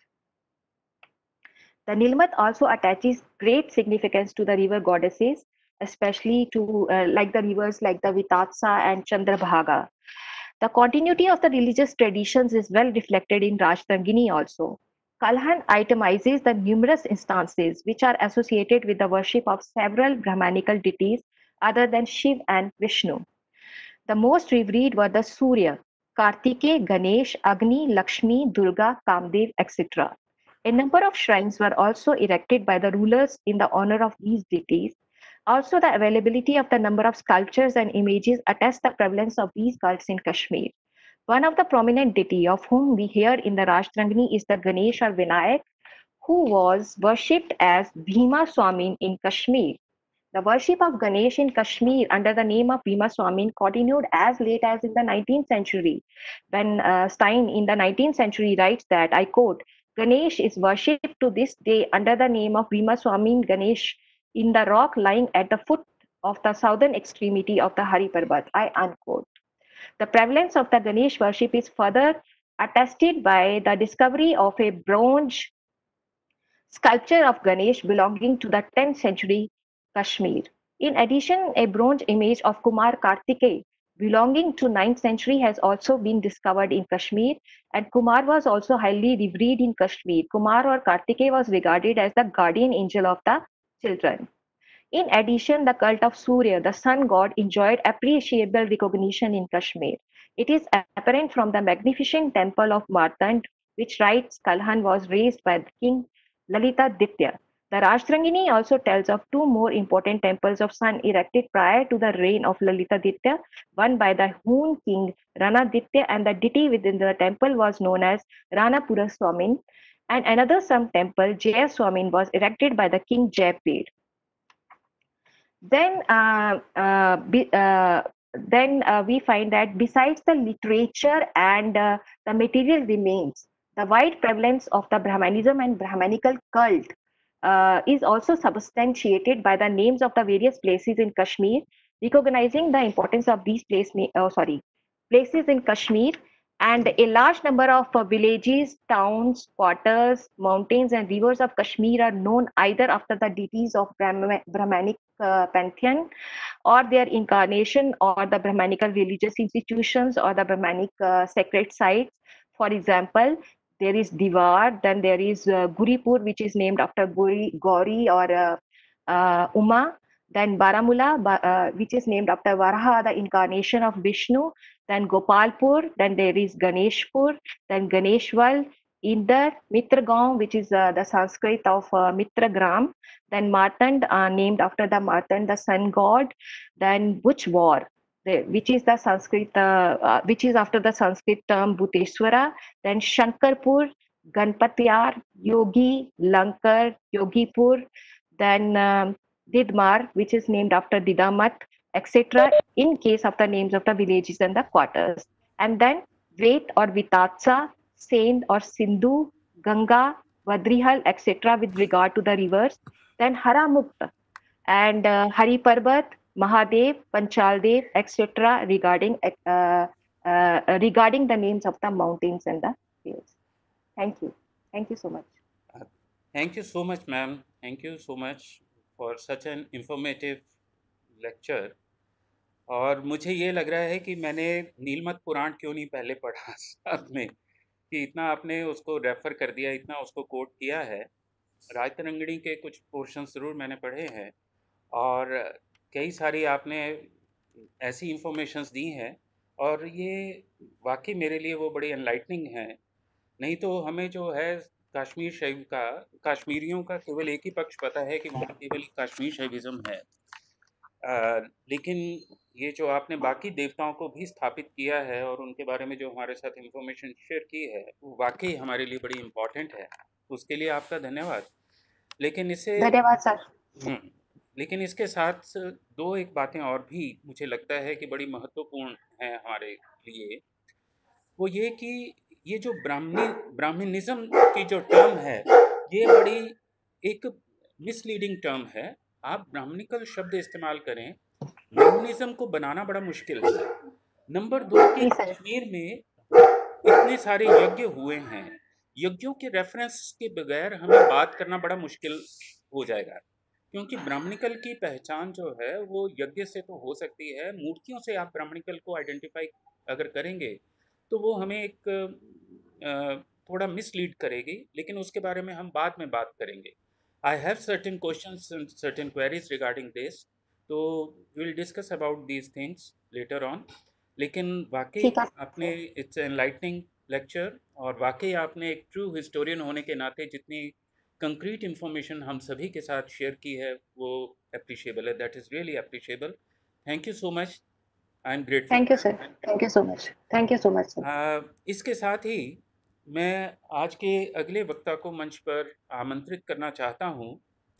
The Nilmat also attaches great significance to the river goddesses, especially to like the rivers like the Vitatsa and Chandrabhaga. The continuity of the religious traditions is well reflected in Rajrangini also. Kalhan itemizes the numerous instances which are associated with the worship of several Brahmanical deities other than Shiv and Vishnu. The most revered were the Surya, Kartike, Ganesh, Agni, Lakshmi, Durga, Kamdev, etc. A number of shrines were also erected by the rulers in the honor of these deities. Also, the availability of the number of sculptures and images attests the prevalence of these cults in Kashmir. One of the prominent deity of whom we hear in the Rashtrangani is the Ganesh or Vinayak, who was worshipped as Bhima Swamin in Kashmir. The worship of Ganesh in Kashmir under the name of Bhima Swamin continued as late as in the 19th century, when Stein in the 19th century writes that, I quote, Ganesh is worshipped to this day under the name of Bhima Swamin Ganesh in the rock lying at the foot of the southern extremity of the Hari Parbat. I unquote. The prevalence of the Ganesh worship is further attested by the discovery of a bronze sculpture of Ganesh belonging to the 10th century Kashmir. In addition, a bronze image of Kumar Kartikeya belonging to 9th century has also been discovered in Kashmir, and Kumar was also highly revered in Kashmir. Kumar or Kartikeya was regarded as the guardian angel of the children. In addition, the cult of Surya, the sun god, enjoyed appreciable recognition in Kashmir. It is apparent from the magnificent temple of Martand, which writes Kalhan was raised by King Lalitaditya. The Rashtrangini also tells of two more important temples of sun erected prior to the reign of Lalitaditya, one by the Hun king Ranaditya, and the deity within the temple was known as Ranapura Swamin, and another sun temple, Jaya Swamin, was erected by the king Jaipir. Then, we find that besides the literature and the material remains, the wide prevalence of the Brahmanism and Brahmanical cult is also substantiated by the names of the various places in Kashmir, recognizing the importance of these places in Kashmir. And a large number of villages, towns, quarters, mountains, and rivers of Kashmir are known either after the deities of Brahmanic pantheon or their incarnation or the Brahmanical religious institutions or the Brahmanic sacred sites. For example, there is Diwar, then there is Guripur, which is named after Gauri or Uma, then Baramula, which is named after Varaha, the incarnation of Vishnu, then Gopalpur, then there is Ganeshpur, then Ganeshwal, Indar, Mitragaon, which is the Sanskrit of Mitragram, then Martand, named after the Martand, the sun god, then Bhuchwar, which is the Sanskrit, which is after the Sanskrit term Bhuteshwara, then Shankarpur, Ganpatiyar, Yogi, Lankar, Yogipur, then Didmar, which is named after Didamat, etc. in case of the names of the villages and the quarters. And then Vet or Vitatsa, Send or Sindhu, Ganga, Vadrihal, etc. with regard to the rivers. Then Haramukta and Hari Parbat, Mahadev, Panchaldev, etc. Regarding the names of the mountains and the hills. Thank you. Thank you so much. Thank you so much, ma'am. Thank you so much for such an informative lecture. और मुझे ये लग रहा है कि मैंने नीलमत पुराण क्यों नहीं पहले पढ़ा साथ में, कि इतना आपने उसको रेफ़र कर दिया, इतना उसको कोट किया है। राजतरंगिणी के कुछ पोर्शन ज़रूर मैंने पढ़े हैं, और कई सारी आपने ऐसी इंफॉर्मेशंस दी हैं और ये वाकई मेरे लिए वो बड़ी एनलाइटनिंग है। नहीं तो हमें जो है कश्मीर शैव का, कश्मीरियों का केवल एक ही पक्ष पता है कि वहाँ केवल कश्मीर शैविज़्म है। लेकिन ये जो आपने बाकी देवताओं को भी स्थापित किया है और उनके बारे में जो हमारे साथ इंफॉर्मेशन शेयर की है, वो वाकई हमारे लिए बड़ी इम्पोर्टेंट है। उसके लिए आपका धन्यवाद। लेकिन इससे धन्यवाद सर। लेकिन इसके साथ दो एक बातें और भी मुझे लगता है कि बड़ी महत्वपूर्ण हैं हमारे लिए। वो ये कि ये जो ब्राह्मणिज्म की जो टर्म है, ये बड़ी एक मिसलीडिंग टर्म है। आप ब्राह्मणिकल शब्द इस्तेमाल करें, ब्राह्मणिज्म को बनाना बड़ा मुश्किल है। नंबर 2 कि जी सर। कश्मीर में इतने सारे यज्ञ हुए हैं, यज्ञों के रेफरेंस के बगैर हमें बात करना बड़ा मुश्किल हो जाएगा, क्योंकि ब्राह्मणिकल की पहचान जो है वो यज्ञ से तो हो सकती है, मूर्तियों से आप ब्राह्मणिकल को आइडेंटिफाई अगर करेंगे तो वो हमें एक थोड़ा मिसलीड करेगी, लेकिन उसके बारे में हम बाद में बात करेंगे। I have certain questions and certain queries regarding this, तो will discuss about these things later on. लेकिन वाकई ठीक है आपने, इट्स एनलाइटनिंग लेक्चर, और वाकई आपने एक ट्रू हिस्टोरियन होने के नाते जितनी कंक्रीट इंफॉर्मेशन हम सभी के साथ शेयर की है वो अप्रिशिएबल है। That is really appreciable. Thank you so much, I am grateful. Thank you sir. Thank you so much. Thank you so much sir. इसके साथ ही मैं आज के अगले वक्ता को मंच पर आमंत्रित करना चाहता हूँ।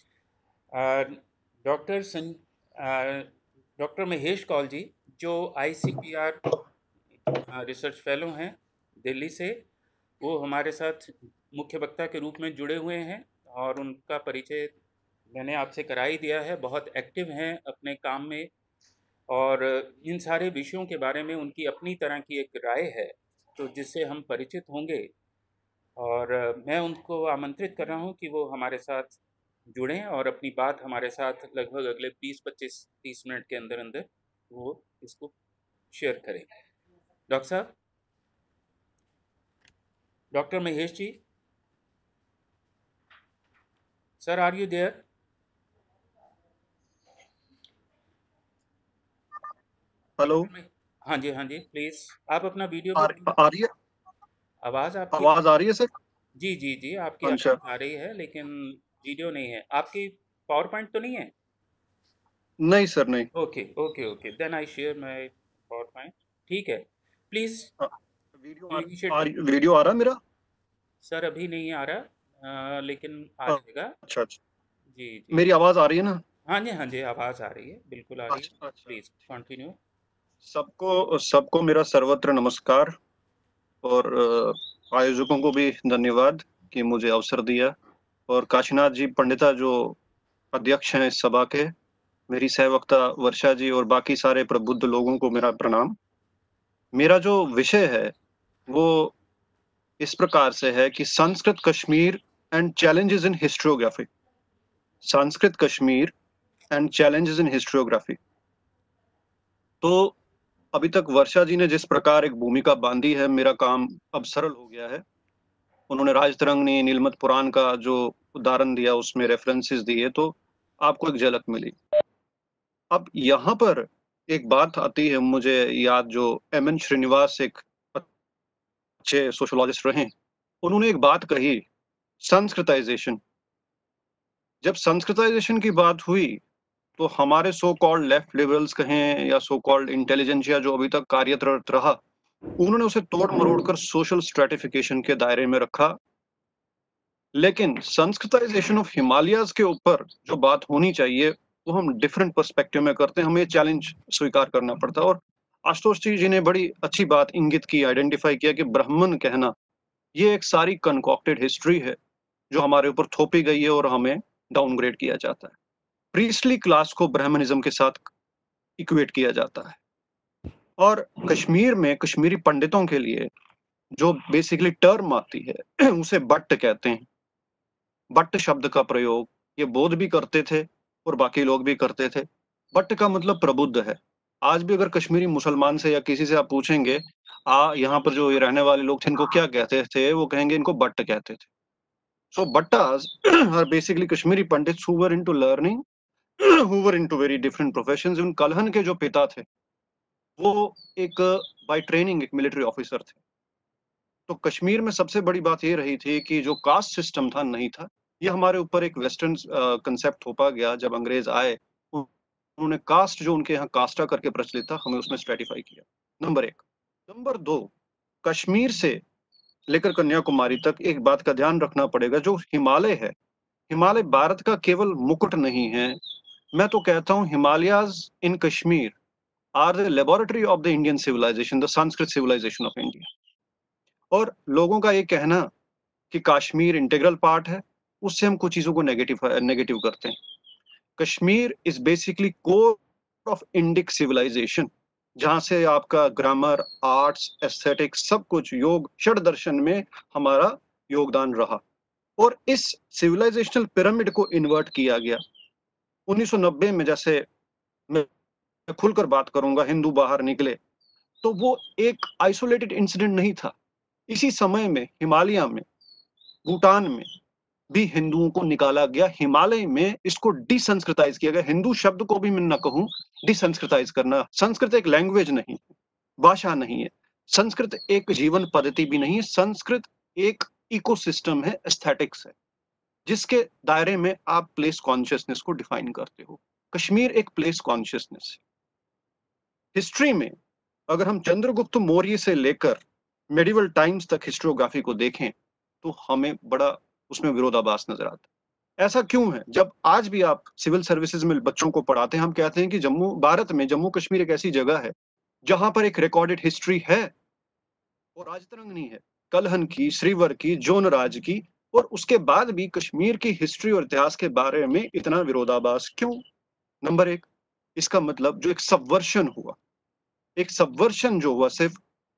डॉक्टर डॉक्टर महेश कौल जी, जो ICPR रिसर्च फेलो हैं दिल्ली से, वो हमारे साथ मुख्य वक्ता के रूप में जुड़े हुए हैं और उनका परिचय मैंने आपसे करा ही दिया है। बहुत एक्टिव हैं अपने काम में और इन सारे विषयों के बारे में उनकी अपनी तरह की एक राय है, तो जिससे हम परिचित होंगे। और मैं उनको आमंत्रित कर रहा हूँ कि वो हमारे साथ जुड़ें और अपनी बात हमारे साथ लगभग अगले 20-25-30 मिनट के अंदर अंदर वो इसको शेयर करें। डॉक्टर साहब, doctor Mahesh ji, sir, are you there? Hello. हाँ जी, हाँ जी, प्लीज आप अपना वीडियो आ रही है आवाज़ आपकी आवाज आ रही है सर? जी जी जी, आपकी अच्छा। आवाज़ आ रही है लेकिन वीडियो नहीं है। आपकी पावर पॉइंट तो नहीं है? नहीं सर, नहीं। Okay okay okay, then I share my PowerPoint. ठीक है, प्लीज इनिशिएट। वीडियो आ रहा है मेरा? सर अभी नहीं आ रहा, लेकिन आ जाएगा। अच्छा अच्छा। जी जी, मेरी आवाज आ रही है ना? हाँ जी हाँ जी, आवाज़ आ रही है, बिल्कुल आ रही है। अच्छा अच्छा। Please continue. सबको मेरा सर्वत्र नमस्कार और आयोजकों को भी धन्यवाद कि मुझे अवसर दिया, और काशीनाथ जी पंडिता जो अध्यक्ष हैं इस सभा के, मेरी सहवक्ता वर्षा जी और बाकी सारे प्रबुद्ध लोगों को मेरा प्रणाम। मेरा जो विषय है वो इस प्रकार से है कि Sanskrit Kashmir and challenges in historiography. Sanskrit Kashmir and challenges in historiography. तो अभी तक वर्षा जी ने जिस प्रकार एक भूमिका बांधी है, मेरा काम अब सरल हो गया है। उन्होंने राजतरंगिणी नीलमत पुराण का जो उदाहरण दिया, उसमें रेफरेंसेस दिए, तो आपको एक झलक मिली। अब यहाँ पर एक बात आती है मुझे याद, जो MN श्रीनिवास एक अच्छे सोशोलॉजिस्ट रहे, उन्होंने एक बात कही, संस्कृताइजेशन। जब संस्कृताइजेशन की बात हुई तो हमारे सो कॉल्ड लेफ्ट लिबरल्स कहें या सो कॉल्ड इंटेलिजेंसिया जो अभी तक कार्यरत रहा, उन्होंने उसे तोड़ मरोड़ कर सोशल स्ट्रेटिफिकेशन के दायरे में रखा। लेकिन संस्कृताइजेशन ऑफ हिमालयाज के ऊपर जो बात होनी चाहिए वो हम डिफरेंट पर्सपेक्टिव में करते हैं, हमें चैलेंज स्वीकार करना पड़ता है। और आशुतोष जी ने बड़ी अच्छी बात इंगित की, आइडेंटिफाई किया कि ब्राह्मण कहना ये एक सारी कंकॉक्टेड हिस्ट्री है जो हमारे ऊपर थोपी गई है और हमें डाउनग्रेड किया जाता है। प्रीस्टली क्लास को ब्राह्मणिज्म के साथ इक्वेट किया जाता है। और कश्मीर में कश्मीरी पंडितों के लिए जो बेसिकली टर्म आती है उसे बट्ट कहते हैं। बट्ट शब्द का प्रयोग ये बौद्ध भी करते थे और बाकी लोग भी करते थे। बट्ट का मतलब प्रबुद्ध है। आज भी अगर कश्मीरी मुसलमान से या किसी से आप पूछेंगे, यहाँ पर जो ये रहने वाले लोग थे इनको क्या कहते थे, वो कहेंगे इनको बट्ट कहते थे। So Bhattas are basically Kashmiri Pandits who were into learning who were into very different professions. उन कलहन के जो पिता थे वो एक बाय ट्रेनिंग एक मिलिट्री ऑफिसर थे। तो कश्मीर में सबसे बड़ी बात ये रही थी कि जो कास्ट सिस्टम था नहीं था। ये हमारे ऊपर एक वेस्टर्न कंसेप्ट थोपा गया जब अंग्रेज आए। उन्होंने कास्ट जो उनके यहाँ कास्टा करके प्रचलित था हमें उसमें स्ट्रेटिफाई किया। नंबर 1। नंबर 2, कश्मीर से लेकर कन्याकुमारी तक एक बात का ध्यान रखना पड़ेगा, जो हिमालय है, हिमालय भारत का केवल मुकुट नहीं है। मैं तो कहता हूं Himalayas in Kashmir are the laboratory of the Indian civilization, the Sanskrit civilization of India. और लोगों का ये कहना कि कश्मीर इंटीग्रल पार्ट है, उससे हम कुछ चीजों को नेगेटिव करते हैं। Kashmir is basically core of Indic civilization, जहां से आपका ग्रामर, आर्ट्स, एस्थेटिक्स, सब कुछ, योग, षड दर्शन में हमारा योगदान रहा। और इस सिविलाइजेशनल पिरामिड को इन्वर्ट किया गया 1990 में। जैसे मैं खुलकर बात करूंगा, हिंदू बाहर निकले, तो वो एक आइसोलेटेड इंसिडेंट नहीं था। इसी समय में हिमालय में, भूटान में भी हिंदुओं को निकाला गया। हिमालय में इसको डिसंस्कृताइज किया गया। हिंदू शब्द को भी मैं न कहूं, डिसंस्कृताइज करना। संस्कृत एक लैंग्वेज नहीं, भाषा नहीं है। संस्कृत एक जीवन पद्धति भी नहीं है। संस्कृत एक इकोसिस्टम है, एस्थेटिक्स है, जिसके दायरे में आप प्लेस कॉन्शियसनेस को डिफाइन करते हो। कश्मीर एक प्लेस कॉन्शियसनेस है। हिस्ट्री में अगर हम चंद्रगुप्त मौर्य से लेकर मेडिवल टाइम्स तक हिस्ट्रियोग्राफी को देखें तो हमें बड़ा उसमें विरोधाभास नजर आता है। ऐसा क्यों है? जब आज भी आप सिविल सर्विसेज में बच्चों को पढ़ाते हैं, हम कहते हैं कि भारत में जम्मू कश्मीर एक ऐसी जगह है जहां पर एक रिकॉर्डेड हिस्ट्री है और राजतरंगिणी है, कलहन की, श्रीवर की, जोनराज की, और उसके बाद भी कश्मीर की हिस्ट्री और इतिहास के बारे में इतना विरोधाभास क्यों? नंबर 1, इसका मतलब जो एक सबवर्शन हुआ, एक सबवर्शन जो हुआ सिर्फ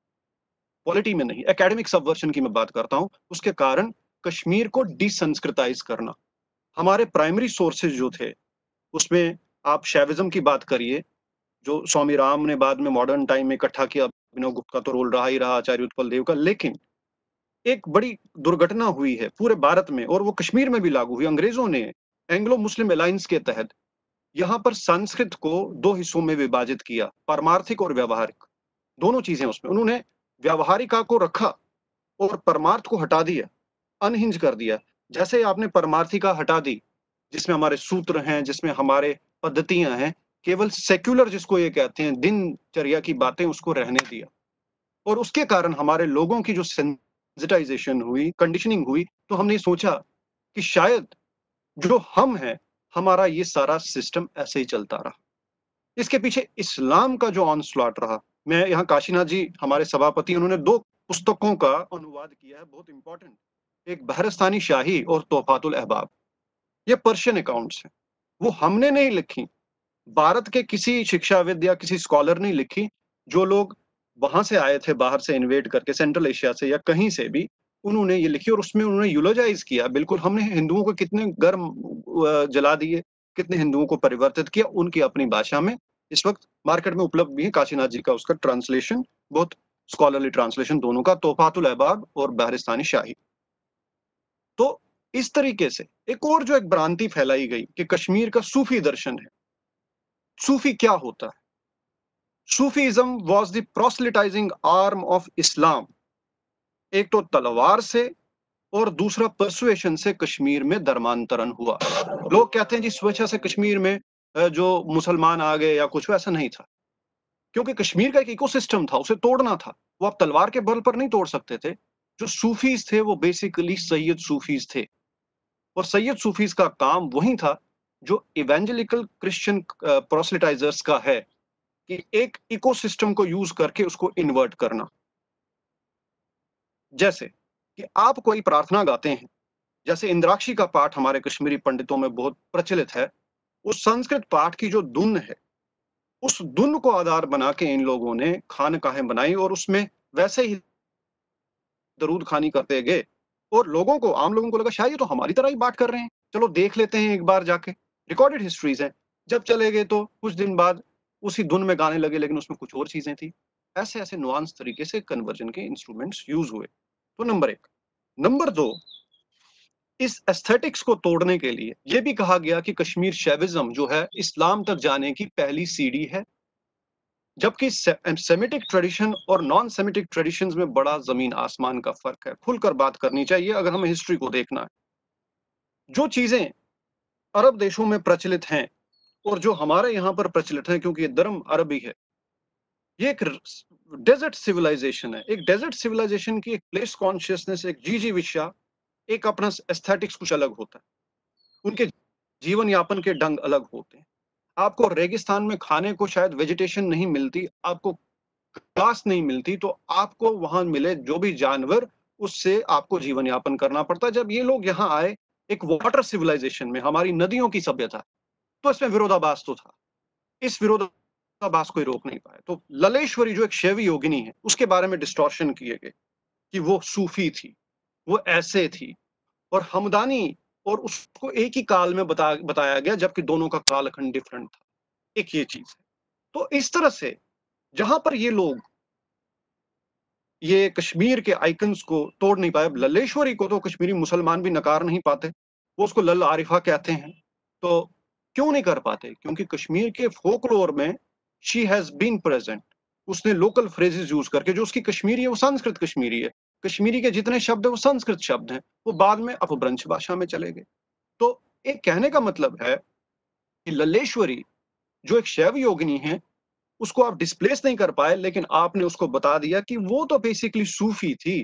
पॉलिटी में नहीं, एकेडमिक सबवर्शन की मैं बात करता हूं, उसके कारण कश्मीर को डिसंस्कृताइज करना। हमारे प्राइमरी सोर्सेज जो थे उसमें आप शैविज्म की बात करिए, जो स्वामी राम ने बाद में मॉडर्न टाइम में इकट्ठा किया, अभिनव गुप्त का तो रोल रहा ही रहा, आचार्य उत्पल देव का, लेकिन एक बड़ी दुर्घटना हुई है पूरे भारत में और वो कश्मीर में भी लागू हुई। अंग्रेजों ने एंग्लो मुस्लिम अलायंस के तहत यहाँ पर संस्कृत को 2 हिस्सों में विभाजित किया, पारमार्थिक और व्यावहारिक, दोनों चीजें उसमें। उन्होंने व्यावहारिका को रखा और परमार्थ को हटा दिया, अनहिंज कर दिया। जैसे आपने परमार्थिका हटा दी, जिसमें हमारे सूत्र हैं, जिसमें हमारे पद्धतियां हैं, केवल सेक्युलर जिसको ये कहते हैं, दिनचर्या की बातें, उसको रहने दिया। और उसके कारण हमारे लोगों की जो सेंसिटाइजेशन हुई, कंडीशनिंग हुई, तो हमने सोचा कि शायद जो हम हैं, हमारा ये सारा सिस्टम ऐसे ही चलता रहा। इसके पीछे इस्लाम का जो ऑनस्लॉट रहा, मैं यहाँ काशीनाथ जी हमारे सभापति, उन्होंने 2 पुस्तकों का अनुवाद किया है, बहुत इंपॉर्टेंट, एक बहरस्तानी शाही और तोहफातुल अहबाब। ये पर्शियन अकाउंट्स हैं, वो हमने नहीं लिखी, भारत के किसी शिक्षाविद या किसी स्कॉलर ने लिखी। जो लोग वहां से आए थे, बाहर से इन्वेड करके, सेंट्रल एशिया से या कहीं से भी, उन्होंने ये लिखी और उसमें उन्होंने यूलोजाइज किया। बिल्कुल, हमने हिंदुओं को कितने गर्म जला दिए, कितने हिंदुओं को परिवर्तित किया उनकी अपनी भाषा में। इस वक्त मार्केट में उपलब्ध भी है काशीनाथ जी का उसका ट्रांसलेशन, बहुत स्कॉलरली ट्रांसलेशन दोनों का, तोहफातुल अहबाब और बहरिस्तानी शाही। तो इस तरीके से एक और जो एक भ्रांति फैलाई गई कि कश्मीर का सूफी दर्शन है। सूफी क्या होता है? Sufism was the proselytizing arm of Islam. एक तो तलवार से और दूसरा परसुएशन से कश्मीर में धर्मांतरण हुआ। लोग कहते हैं जी स्वेच्छा से कश्मीर में जो मुसलमान आ गए या कुछ, वैसा नहीं था, क्योंकि कश्मीर का एक इकोसिस्टम था, उसे तोड़ना था। वो आप तलवार के बल पर नहीं तोड़ सकते थे। जो सूफीज थे वो बेसिकली सैयद सूफीज थे, और सैयद सूफीज का काम वही था जो इवेंजेलिकल क्रिश्चियन प्रोसेलिटाइजर्स का है, कि एक इकोसिस्टम को यूज करके उसको इन्वर्ट करना। जैसे कि आप कोई प्रार्थना गाते हैं, जैसे इंद्राक्षी का पाठ हमारे कश्मीरी पंडितों में बहुत प्रचलित है, उस संस्कृत पाठ की जो धुन है, उस धुन को आधार बना के इन लोगों ने खानकाहें बनाई और उसमें वैसे ही दरूद खानी करते गए। और लोगों को, आम लोगों को लगा शायद ये तो हमारी तरह ही बात कर रहे हैं, चलो देख लेते हैं एक बार जाके। रिकॉर्डेड हिस्ट्रीज हैं, जब चले गए तो कुछ दिन बाद उसी धुन में गाने लगे, लेकिन उसमें कुछ और चीजें थी। ऐसे ऐसे नुआंस तरीके से कन्वर्जन के इंस्ट्रूमेंट्स यूज हुए। तो नंबर 1। नंबर 2, इस एस्थेटिक्स को तोड़ने के लिए ये भी कहा गया कि कश्मीर शैविज्म जो है इस्लाम तक जाने की पहली सीढ़ी है, जबकि सेमिटिक ट्रेडिशन और नॉन सेमिटिक ट्रेडिशंस में बड़ा जमीन आसमान का फर्क है। खुलकर बात करनी चाहिए अगर हमें हिस्ट्री को देखना है। जो चीजें अरब देशों में प्रचलित हैं और जो हमारे यहाँ पर प्रचलित है, क्योंकि ये धर्म अरबी है, ये एक डेजर्ट सिविलाइजेशन है। एक डेजर्ट सिविलाइजेशन की एक प्लेस कॉन्शियसनेस, एक जीजी विषया, एक अपना एस्थेटिक्स कुछ अलग होता है। उनके जीवन यापन के ढंग अलग होते हैं। आपको रेगिस्तान में खाने को शायद वेजिटेशन नहीं मिलती, आपको घास नहीं मिलती, तो आपको वहां मिले जो भी जानवर, उससे आपको जीवन यापन करना पड़ता है। जब ये लोग यहाँ आए एक वाटर सिविलाइजेशन में, हमारी नदियों की सभ्यता, तो इसमें विरोधाभास तो था। इस विरोधाभास को रोक नहीं पाए। तो ललेश्वरी जो एक शैवी योगिनी है, उसके बारे में डिस्टॉर्शन किए गए कि वो सूफी थी, वो ऐसे थी, और हमदानी, और उसको एक ही काल में बताया गया, जबकि दोनों का कालखंड डिफरेंट था। एक ये चीज है। तो इस तरह से जहां पर ये लोग ये कश्मीर के आइकन्स को तोड़ नहीं पाए, लल्लेश्वरी को तो कश्मीरी मुसलमान भी नकार नहीं पाते, वो उसको लल आरिफा कहते हैं। तो क्यों नहीं कर पाते? क्योंकि कश्मीर के फोकलोर में शी हैज बीन प्रेजेंट। उसने लोकल फ्रेजेस यूज करके, जो उसकी कश्मीरी है वो संस्कृत कश्मीरी है, कश्मीरी के जितने शब्द है वो संस्कृत शब्द हैं, वो बाद में अपभ्रंश भाषा में चले गए। तो एक कहने का मतलब है कि लल्लेश्वरी जो एक शैव योगिनी है, उसको आप डिस्प्लेस नहीं कर पाए, लेकिन आपने उसको बता दिया कि वो तो बेसिकली सूफी थी,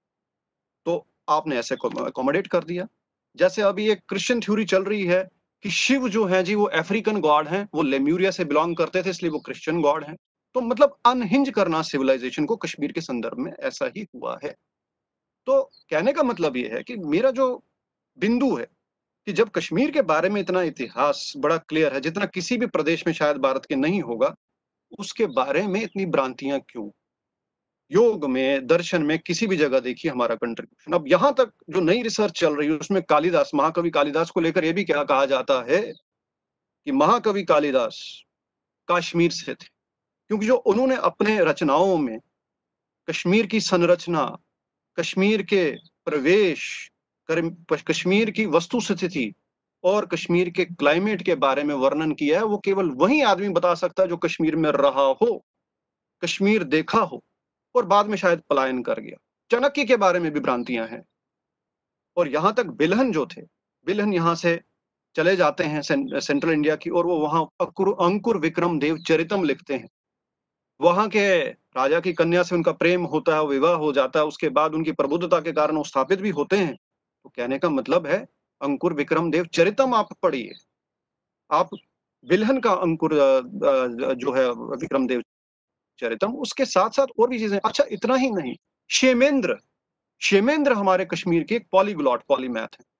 तो आपने ऐसे अकोमोडेट कर दिया। जैसे अभी एक क्रिश्चियन थ्योरी चल रही है कि शिव जो है जी वो अफ्रीकन गॉड हैं, वो लेम्यूरिया से बिलोंग करते थे इसलिए वो क्रिश्चियन गॉड हैं। तो मतलब अनहिंज करना सिविलाइजेशन को कश्मीर के संदर्भ में ऐसा ही हुआ है। तो कहने का मतलब ये है कि मेरा जो बिंदु है कि जब कश्मीर के बारे में इतना इतिहास बड़ा क्लियर है, जितना किसी भी प्रदेश में शायद भारत के नहीं होगा, उसके बारे में इतनी भ्रांतियां क्यों? योग में, दर्शन में, किसी भी जगह देखिए हमारा कंट्रीब्यूशन। अब यहाँ तक जो नई रिसर्च चल रही है उसमें कालिदास, महाकवि कालिदास को लेकर ये भी क्या कहा जाता है कि महाकवि कालिदास कश्मीर से थे, क्योंकि जो उन्होंने अपने रचनाओं में कश्मीर की संरचना, कश्मीर के प्रवेश, कश्मीर की वस्तु स्थिति और कश्मीर के क्लाइमेट के बारे में वर्णन किया है, वो केवल वही आदमी बता सकता है जो कश्मीर में रहा हो, कश्मीर देखा हो, और बाद में शायद पलायन कर गया। चाणक्य के बारे में भी भ्रांतियां हैं। और यहां तक बिल्हन जो थे, बिल्हन यहां से चले जाते हैं सेंट्रल इंडिया की, और वो वहां अंकुर विक्रम देव चरितम लिखते हैं। वहां के राजा की कन्या से उनका प्रेम होता है, विवाह हो जाता है, उसके बाद उनकी प्रबुद्धता के कारण वो स्थापित भी होते हैं। तो कहने का मतलब है अंकुर विक्रम देव चरितम आप पढ़िए, आप बिल्हन का अंकुर जो है विक्रम देव चरितम, उसके साथ साथ और भी चीजें। अच्छा इतना ही नहीं, क्षेमेंद्र, क्षेमेंद्र हमारे कश्मीर के एक पॉलीग्लॉट, पॉलीमैथ है।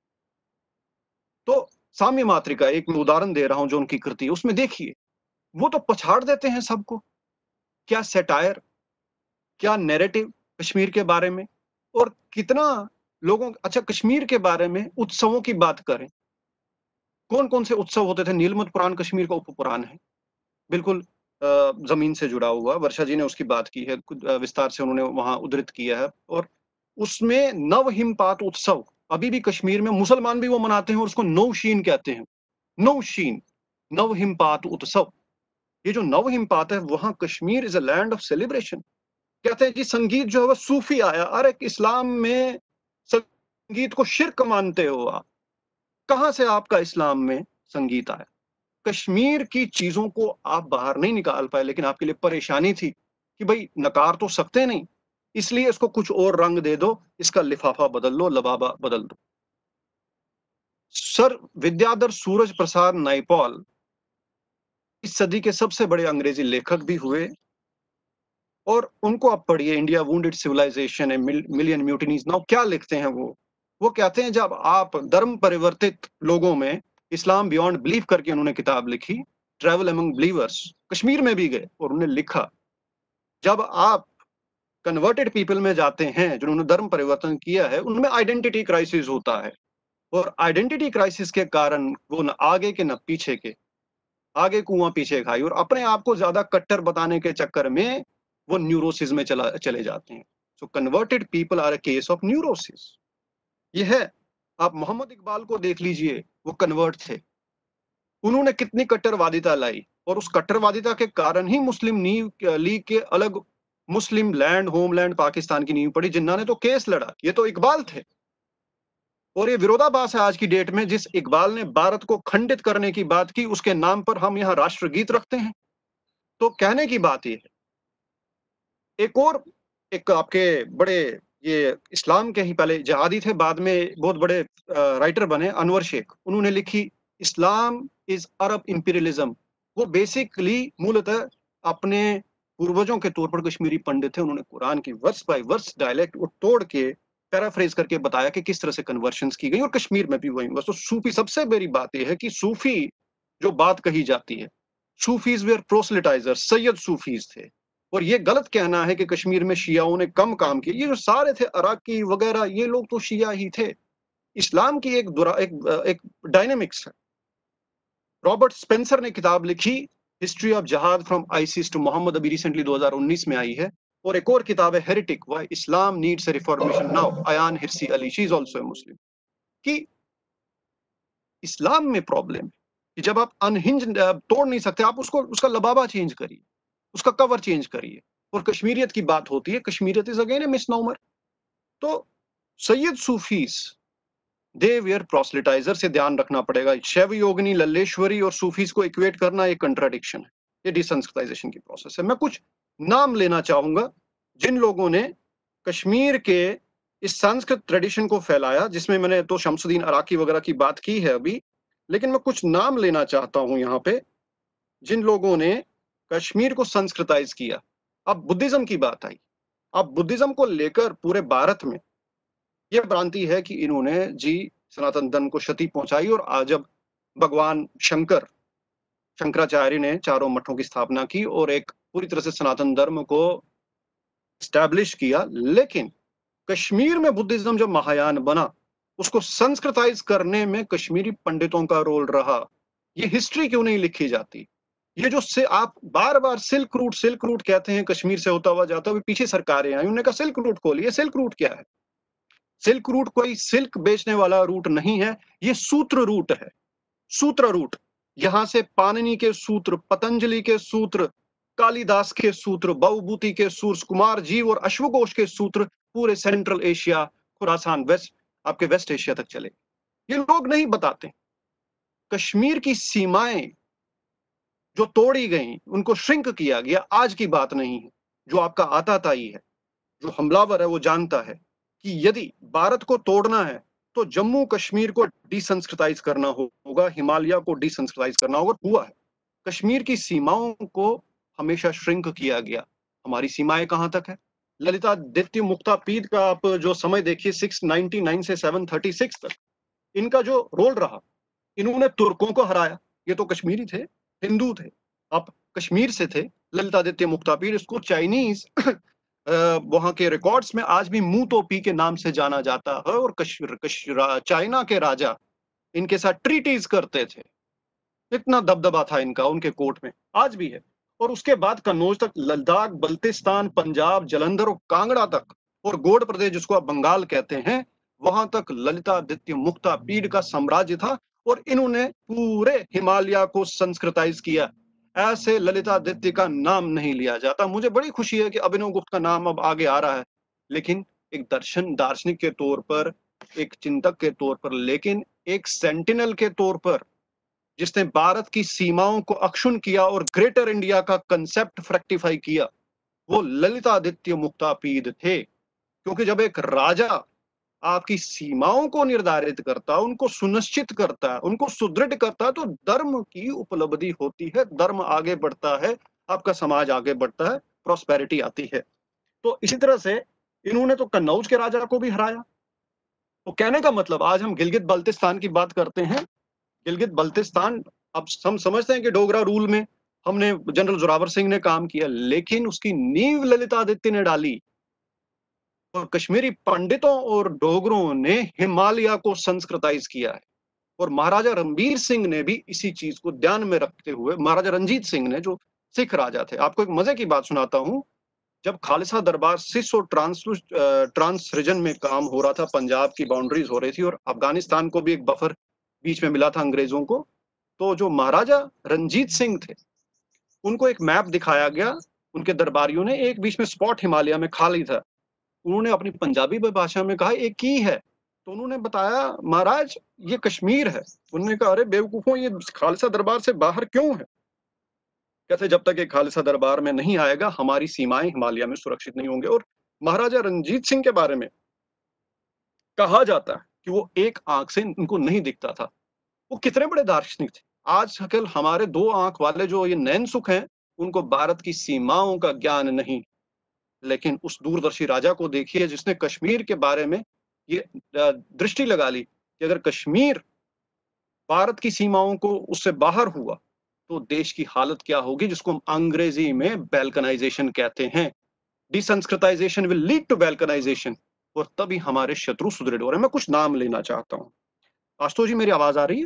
तो साम्य मातृका एक मैं उदाहरण दे रहा हूं जो उनकी कृति है, उसमें देखिए वो तो पछाड़ देते हैं सबको। क्या सेटायर, क्या नैरेटिव कश्मीर के बारे में, और कितना लोगों। अच्छा कश्मीर के बारे में उत्सवों की बात करें, कौन कौन से उत्सव होते थे? नीलमत पुराण कश्मीर का उपपुराण है, बिल्कुल जमीन से जुड़ा हुआ। वर्षा जी ने उसकी बात की है, विस्तार से उन्होंने वहां उद्धृत किया है। और उसमें नव हिमपात उत्सव अभी भी कश्मीर में मुसलमान भी वो मनाते हैं, और उसको नौशीन कहते हैं। नौशीन, नव हिमपात उत्सव। ये जो नव हिमपात है, वहां Kashmir is a land of celebration. कहते हैं कि संगीत जो है वो सूफी आया। अरे इस्लाम में संगीत को शिर्क मानते हो आप, कहां से आपका इस्लाम में संगीत आया? कश्मीर की चीजों को आप बाहर नहीं निकाल पाए, लेकिन आपके लिए परेशानी थी कि भाई नकार तो सकते नहीं, इसलिए इसको कुछ और रंग दे दो, इसका लिफाफा बदल लो, लबाबा बदल दो। सर विद्याधर सूरज प्रसाद नाइपॉल इस सदी के सबसे बड़े अंग्रेजी लेखक भी हुए, और उनको आप पढ़िए, India wounded civilization, million mutinies. Now क्या लिखते हैं वो कहते हैं जब आप धर्म परिवर्तित लोगों में, इस्लाम बियॉन्ड बिलीफ करके उन्होंने किताब लिखी, ट्रैवल अमंग बिलीवर्स, कश्मीर में भी गए और उन्होंने लिखा, जब आप कन्वर्टेड पीपल में जाते हैं जिन्होंने धर्म परिवर्तन किया है, उनमें आइडेंटिटी क्राइसिस होता है, और आइडेंटिटी क्राइसिस के कारण वो न आगे के न पीछे के, आगे कुआं पीछे खाई, और अपने आप को ज्यादा कट्टर बताने के चक्कर में वो न्यूरोसिस में चले जाते हैं। So converted people are a case of neurosis. ये है। आप मोहम्मद इकबाल को देख लीजिए, वो कन्वर्ट थे, उन्होंने कितनी कट्टरवादिता लाई, और उस कट्टरवादिता के कारण ही मुस्लिम लीग के अलग मुस्लिम लैंड, होमलैंड पाकिस्तान की नींव पड़ी। जिन्ना ने तो केस लड़ा, ये तो इकबाल थे। और ये विरोधाभास है आज की डेट में, जिस इकबाल ने भारत को खंडित करने की बात की, उसके नाम पर हम यहाँ राष्ट्रगीत रखते हैं। तो कहने की बात ये है, एक आपके बड़े, ये इस्लाम के ही पहले जहादी थे, बाद में बहुत बड़े राइटर बने, अनवर शेख, उन्होंने लिखी इस्लाम इज अरब इंपीरियलिज्म। वो बेसिकली मूलतः अपने पूर्वजों के तौर पर कश्मीरी पंडित थे, उन्होंने कुरान की वर्स बाय वर्स डायलेक्ट को तोड़ के पैराफ्रेज करके बताया कि किस तरह से कन्वर्शंस की गई, और कश्मीर में भी वही हुआ। तो सूफी, सबसे बड़ी बात यह है कि सूफी जो बात कही जाती है, Sufis were proselytizers, Syed Sufis थे। और ये गलत कहना है कि कश्मीर में शियाओं ने कम काम किया, ये जो सारे थे अराकी वगैरह, ये लोग तो शिया ही थे। इस्लाम की एक डायनेमिक्स है। रॉबर्ट स्पेंसर ने किताब लिखी history of jihad from ISIS to Muhammad, अभी रिसेंटली 2019 में आई है। और एक और किताब है heretic, why Islam needs a reformation now, Ayaan Hirsi Ali, she is also a Muslim. कि इस्लाम में प्रॉब्लम है कि जब आप अनहिंज तोड़ नहीं सकते, आप उसको, उसका लबाबा चेंज करिए, उसका कवर चेंज करिए। और कश्मीरियत की बात होती है, Kashmiriyat is again a misnomer. तो Syed Sufis, they were proselytizers, से ध्यान रखना पड़ेगा। शैव योगिनी, लल्लेश्वरी और सूफीज को इक्वेट करना एक कंट्राडिक्शन है, ये डिसंस्कृताइजेशन की प्रोसेस है। मैं कुछ नाम लेना चाहूंगा जिन लोगों ने कश्मीर के इस संस्कृत ट्रेडिशन को फैलाया, जिसमें मैंने तो शमसुद्दीन अराकी वगैरह की बात की है अभी, लेकिन मैं कुछ नाम लेना चाहता हूं यहाँ पे जिन लोगों ने कश्मीर को संस्कृताइज किया। अब बुद्धिज्म की बात आई, अब बुद्धिज्म को लेकर पूरे भारत में यह भ्रांति है कि इन्होंने जी सनातन धर्म को क्षति पहुंचाई, और आज जब भगवान शंकराचार्य ने चारों मठों की स्थापना की और एक पूरी तरह से सनातन धर्म को स्टैब्लिश किया, लेकिन कश्मीर में बुद्धिज्म जब महायान बना, उसको संस्कृताइज करने में कश्मीरी पंडितों का रोल रहा। ये हिस्ट्री क्यों नहीं लिखी जाती? ये जो से आप बार बार सिल्क रूट कहते हैं, कश्मीर से होता हुआ जाता हुआ, पीछे सरकारें आई, उन्होंने कहा सिल्क रूट खोलिए। सिल्क रूट क्या है? सिल्क रूट कोई सिल्क बेचने वाला रूट नहीं है, ये सूत्र रूट है। सूत्र रूट, यहां से पाणिनि के सूत्र, पतंजलि के सूत्र, कालिदास के सूत्र, बहुभूति के सूत्र, कुमार जीव और अश्वघोष के सूत्र पूरे सेंट्रल एशिया, खुरासान, वेस्ट, आपके वेस्ट एशिया तक चले। ये लोग नहीं बताते। कश्मीर की सीमाएं जो तोड़ी गई, उनको श्रिंक किया गया, आज की बात नहीं है। जो आपका आताताई है, जो हमलावर है, वो जानता है कि यदि भारत को तोड़ना है तो जम्मू कश्मीर को डिसंस्कृताइज करना होगा, हिमालय को डिसंस्कृताइज करना होगा। हुआ है। कश्मीर की सीमाओं को हमेशा श्रिंक किया गया। हमारी सीमाएं कहां तक है? ललितादित्य मुक्तापीड का आप जो समय देखिए 699 से 736 तक, इनका जो रोल रहा, इन्होंने तुर्कों को हराया। ये तो कश्मीरी थे, हिंदू थे, आप कश्मीर से थे। ललितादित्य मुक्तापीड, इसको चाइनीज वहां के रिकॉर्ड्स में आज भी मुतोपी के नाम से जाना जाता है। और चाइना के राजा इनके साथ ट्रीटीज करते थे, इतना दबदबा था इनका उनके कोर्ट में, आज भी है। और उसके बाद कन्नौज तक, लद्दाख, बल्तिस्तान, पंजाब, जलंधर और कांगड़ा तक, और गोड प्रदेश जिसको आप बंगाल कहते हैं, वहां तक ललितादित्य मुक्तापीड का साम्राज्य था। और इन्होंने पूरे हिमालय को संस्कृताइज किया। ऐसे ललितादित्य का नाम नहीं लिया जाता। मुझे बड़ी खुशी है कि अभिनव गुप्त का नाम अब आगे आ रहा है, लेकिन एक दार्शनिक के तौर पर, एक चिंतक के तौर पर, लेकिन एक सेंटिनल के तौर पर, जिसने भारत की सीमाओं को अक्षुण्ण किया और ग्रेटर इंडिया का कंसेप्ट फ्रैक्टिफाई किया, वो ललितादित्य मुक्तापीड थे। क्योंकि जब एक राजा आपकी सीमाओं को निर्धारित करता, उनको सुनिश्चित करता है, उनको सुदृढ़ करता है, तो धर्म की उपलब्धि होती है, धर्म आगे बढ़ता है, आपका समाज आगे बढ़ता है, प्रॉस्पेरिटी आती है। तो इसी तरह से इन्होंने तो कन्नौज के राजा को भी हराया। तो कहने का मतलब, आज हम गिलगित बल्तिस्तान की बात करते हैं। गिलगित बल्तिस्तान, अब हम समझते हैं कि डोगरा रूल में हमने जनरल जोरावर सिंह ने काम किया, लेकिन उसकी नींव ललितादित्य ने डाली। और कश्मीरी पंडितों और डोगरों ने हिमालय को संस्कृताइज किया है। और महाराजा रणबीर सिंह ने भी इसी चीज को ध्यान में रखते हुए, महाराजा रंजीत सिंह ने, जो सिख राजा थे, आपको एक मजे की बात सुनाता हूं, जब खालसा दरबार सिस और ट्रांस रीजन में काम हो रहा था, पंजाब की बाउंड्रीज हो रही थी और अफगानिस्तान को भी एक बफर बीच में मिला था अंग्रेजों को, तो जो महाराजा रंजीत सिंह थे उनको एक मैप दिखाया गया, उनके दरबारियों ने एक बीच में स्पॉट हिमालय में खाली था, उन्होंने अपनी पंजाबी भाषा में कहा एक की है, तो उन्होंने बताया महाराज ये कश्मीर है। उन्होंने कहा अरे बेवकूफों, ये खालसा दरबार से बाहर क्यों है? कहते जब तक ये खालसा दरबार में नहीं आएगा हमारी सीमाएं हिमालय में सुरक्षित नहीं होंगे। और महाराजा रंजीत सिंह के बारे में कहा जाता है कि वो एक आंख से उनको नहीं दिखता था। वो कितने बड़े दार्शनिक थे। आजकल हमारे दो आंख वाले जो ये नैन सुख हैं, उनको भारत की सीमाओं का ज्ञान नहीं, लेकिन उस दूरदर्शी राजा को देखिए जिसने कश्मीर के बारे में ये दृष्टि लगा ली कि अगर कश्मीर भारत की सीमाओं को उससे बाहर हुआ तो देश की हालत क्या होगी, जिसको हम अंग्रेजी में बैल्कनाइजेशन कहते हैं। Desanskritization will lead to balkanization, और तभी हमारे शत्रु सुदृढ़ हो रहे हैं। मैं कुछ नाम लेना चाहता हूँ। आशुतोष जी मेरी आवाज आ रही है?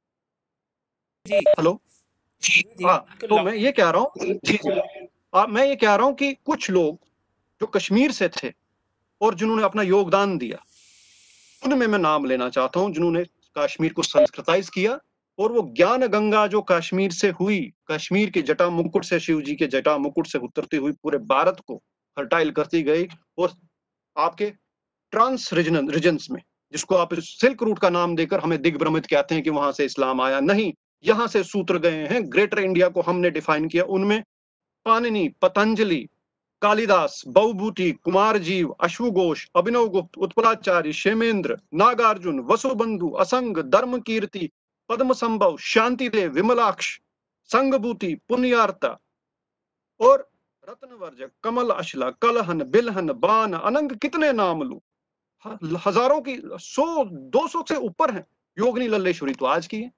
जी हेलो। हाँ, तो मैं ये कह रहा हूँ जी मैं ये कह रहा हूँ कि कुछ लोग जो कश्मीर से थे और जिन्होंने अपना योगदान दिया, उनमें मैं नाम लेना चाहता हूँ जिन्होंने कश्मीर को संस्कृताइज किया। और वो ज्ञान गंगा जो कश्मीर से हुई, कश्मीर के जटा मुकुट से, शिव जी के जटा मुकुट से उतरती हुई पूरे भारत को फर्टाइल करती गई, और आपके ट्रांस रीजन्स में, जिसको आप सिल्क रूट का नाम देकर हमें दिग्भ्रमित कहते हैं कि वहां से इस्लाम आया, नहीं, यहाँ से सूत्र गए हैं। ग्रेटर इंडिया को हमने डिफाइन किया, उनमें पाणिनि, पतंजलि, कालिदास, बहुभूति, कुमारजीव, अश्वघोष, अभिनव गुप्त, उत्पलाचार्य, क्षेमेंद्र, नागार्जुन, वसुबंधु, असंग, धर्मकीर्ति, पद्म संभव, शांतिदेव, विमलाक्ष, संगभूति, पुण्यार्ता और रत्नवर्जक, कमल अशला, कलहन, बिलहन, बान, अनंग, कितने नाम लूं, हजारों की, 100-200 से ऊपर हैं। योगिनी लल्लेश्वरी तो आज की है।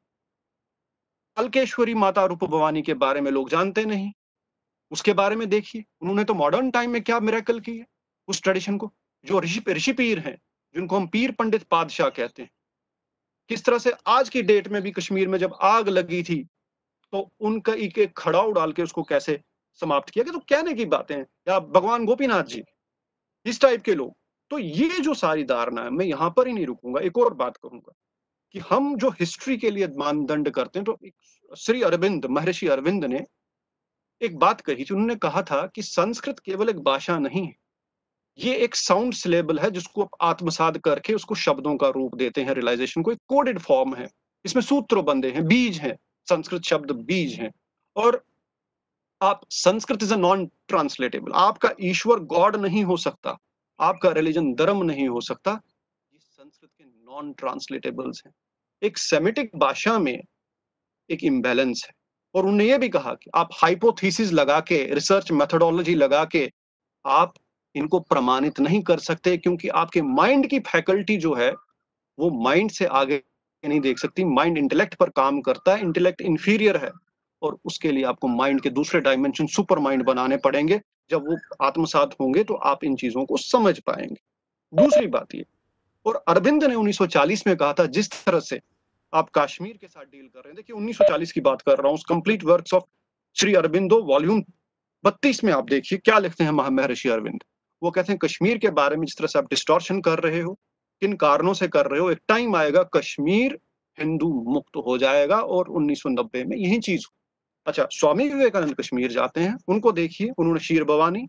अलकेश्वरी माता रूप भवानी के बारे में लोग जानते नहीं, उसके बारे में देखिए, उन्होंने तो मॉडर्न टाइम में क्या मिरेकल की है उस ट्रेडिशन को। जो ऋषि पीर हैं, जिनको हम पीर पंडित पादशाह कहते हैं, किस तरह से आज की डेट में भी कश्मीर में जब आग लगी थी तो उनका एक खड़ाऊ डाल के उसको कैसे समाप्त किया गया। तो कहने की बातें हैं, या भगवान गोपीनाथ जी, इस टाइप के लोग। तो ये जो सारी धारणा है, मैं यहां पर ही नहीं रुकूंगा, एक और बात कहूंगा कि हम जो हिस्ट्री के लिए मानदंड करते हैं, तो श्री अरविंद, महर्षि अरविंद ने एक बात कही थी। उन्होंने कहा था कि संस्कृत केवल एक भाषा नहीं है, ये एक साउंड सिलेबल है जिसको आप आत्मसात करके उसको शब्दों का रूप देते हैं, रियलाइजेशन को। एक कोडेड फॉर्म है, इसमें सूत्र बंधे हैं, बीज हैं, संस्कृत शब्द बीज हैं। और आप, Sanskrit is a non translatable, आपका ईश्वर गॉड नहीं हो सकता, आपका रिलीजन धर्म नहीं हो सकता, ये संस्कृत के नॉन ट्रांसलेटेबल्स हैं। एक सेमिटिक भाषा में एक इम्बैलेंस है। और उन्होंने ये भी कहा कि आप हाइपोथेसिस लगा के, रिसर्च मेथोडोलॉजी लगा के आप इनको प्रमाणित नहीं कर सकते, क्योंकि आपके माइंड की फैकल्टी जो है वो माइंड से आगे नहीं देख सकती। माइंड इंटेलेक्ट पर काम करता है, इंटेलेक्ट इंफीरियर है, और उसके लिए आपको माइंड के दूसरे डायमेंशन, सुपर माइंड बनाने पड़ेंगे। जब वो आत्मसात होंगे तो आप इन चीजों को समझ पाएंगे। दूसरी बात ये, और अरविंद ने 1940 में कहा था, जिस तरह से आप कश्मीर के साथ डील कर रहे हैं, देखिए 1940 की बात कर रहा हूं, complete works of Shri Aurobindo volume 32 में आप देखिए क्या लिखते हैं महर्षि अरविंद। वो कहते हैं कश्मीर के बारे में जिस तरह से आप डिस्टॉर्शन कर रहे हो, किन कारणों से कर रहे हो, एक टाइम आएगा कश्मीर हिंदू मुक्त हो जाएगा, और 1990 में यही चीज। अच्छा, स्वामी विवेकानंद कश्मीर जाते हैं, उनको देखिए, उन्होंने शीर भवानी,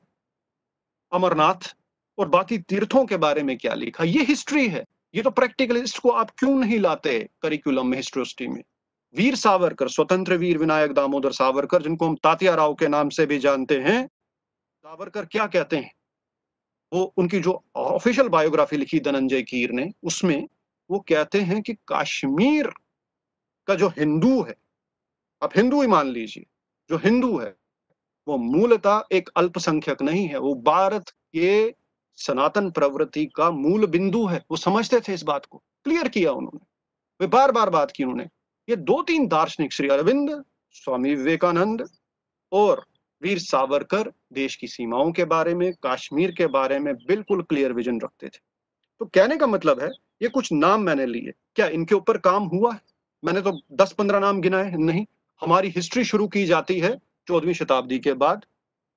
अमरनाथ और बाकी तीर्थों के बारे में क्या लिखा। ये हिस्ट्री है, ये तो प्रैक्टिकल, इसको आप क्यों नहीं लाते करिकुलम में, हिस्ट्री में। वीर सावरकर, स्वतंत्र वीर विनायक दामोदर सावरकर, जिनको हम तात्या राव के नाम से भी जानते हैं, सावरकर क्या कहते हैं, वो उनकी जो ऑफिशियल बायोग्राफी लिखी धनंजय कीर ने, उसमें वो कहते हैं कि कश्मीर का जो हिंदू है, आप हिंदू ही मान लीजिए, जो हिंदू है वो मूलतः एक अल्पसंख्यक नहीं है, वो भारत के सनातन प्रवृत्ति का मूल बिंदु है। वो समझते थे, इस बात को क्लियर किया उन्होंने, वे बार बार बात की उन्होंने। ये 2-3 दार्शनिक, श्री अरविंद, स्वामी विवेकानंद और वीर सावरकर, देश की सीमाओं के बारे में, कश्मीर के बारे में बिल्कुल क्लियर विजन रखते थे। तो कहने का मतलब है, ये कुछ नाम मैंने लिए, क्या इनके ऊपर काम हुआ है? मैंने तो 10-15 नाम गिनाए नहीं। हमारी हिस्ट्री शुरू की जाती है 14वीं शताब्दी के बाद,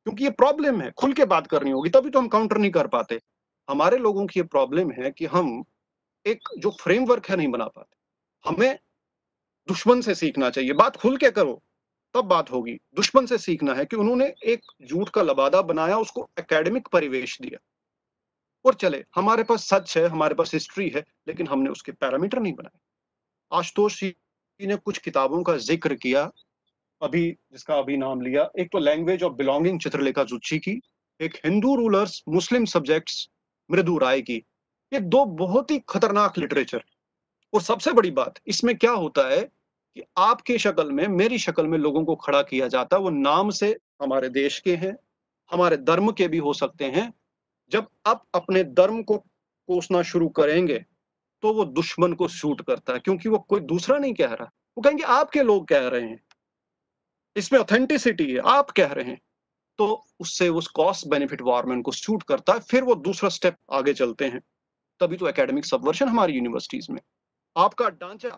क्योंकि ये प्रॉब्लम है, खुल के बात करनी होगी, तभी तो हम काउंटर नहीं कर पाते। हमारे लोगों की ये प्रॉब्लम है कि हम एक जो फ्रेमवर्क है नहीं बना पाते। हमें दुश्मन से सीखना चाहिए, बात खुल के करो तब बात होगी। दुश्मन से सीखना है कि उन्होंने एक झूठ का लबादा बनाया, उसको एकेडमिक परिवेश दिया और चले। हमारे पास सच है, हमारे पास हिस्ट्री है, लेकिन हमने उसके पैरामीटर नहीं बनाए। आशुतोष जी ने कुछ किताबों का जिक्र किया, अभी जिसका अभी नाम लिया। एक तो लैंग्वेज ऑफ बिलोंगिंग चित्रलेखा जुच्ची की, एक हिंदू रूलर्स मुस्लिम सब्जेक्ट्स मृदु राय की। ये दो बहुत ही खतरनाक लिटरेचर। और सबसे बड़ी बात इसमें क्या होता है कि आपकी शक्ल में, मेरी शक्ल में लोगों को खड़ा किया जाता है। वो नाम से हमारे देश के हैं, हमारे धर्म के भी हो सकते हैं। जब आप अपने धर्म को कोसना शुरू करेंगे तो वो दुश्मन को सूट करता है, क्योंकि वो कोई दूसरा नहीं कह रहा, वो कहेंगे आपके लोग कह रहे हैं, इसमें ऑथेंटिसिटी है, आप कह रहे हैं। तो उससे उस कॉस्ट बेनिफिट वार्मेंट को सूट करता है, फिर वो दूसरा स्टेप आगे चलते हैं। तभी तो एकेडमिक सबवर्शन हमारी यूनिवर्सिटीज में। आपका ढांचा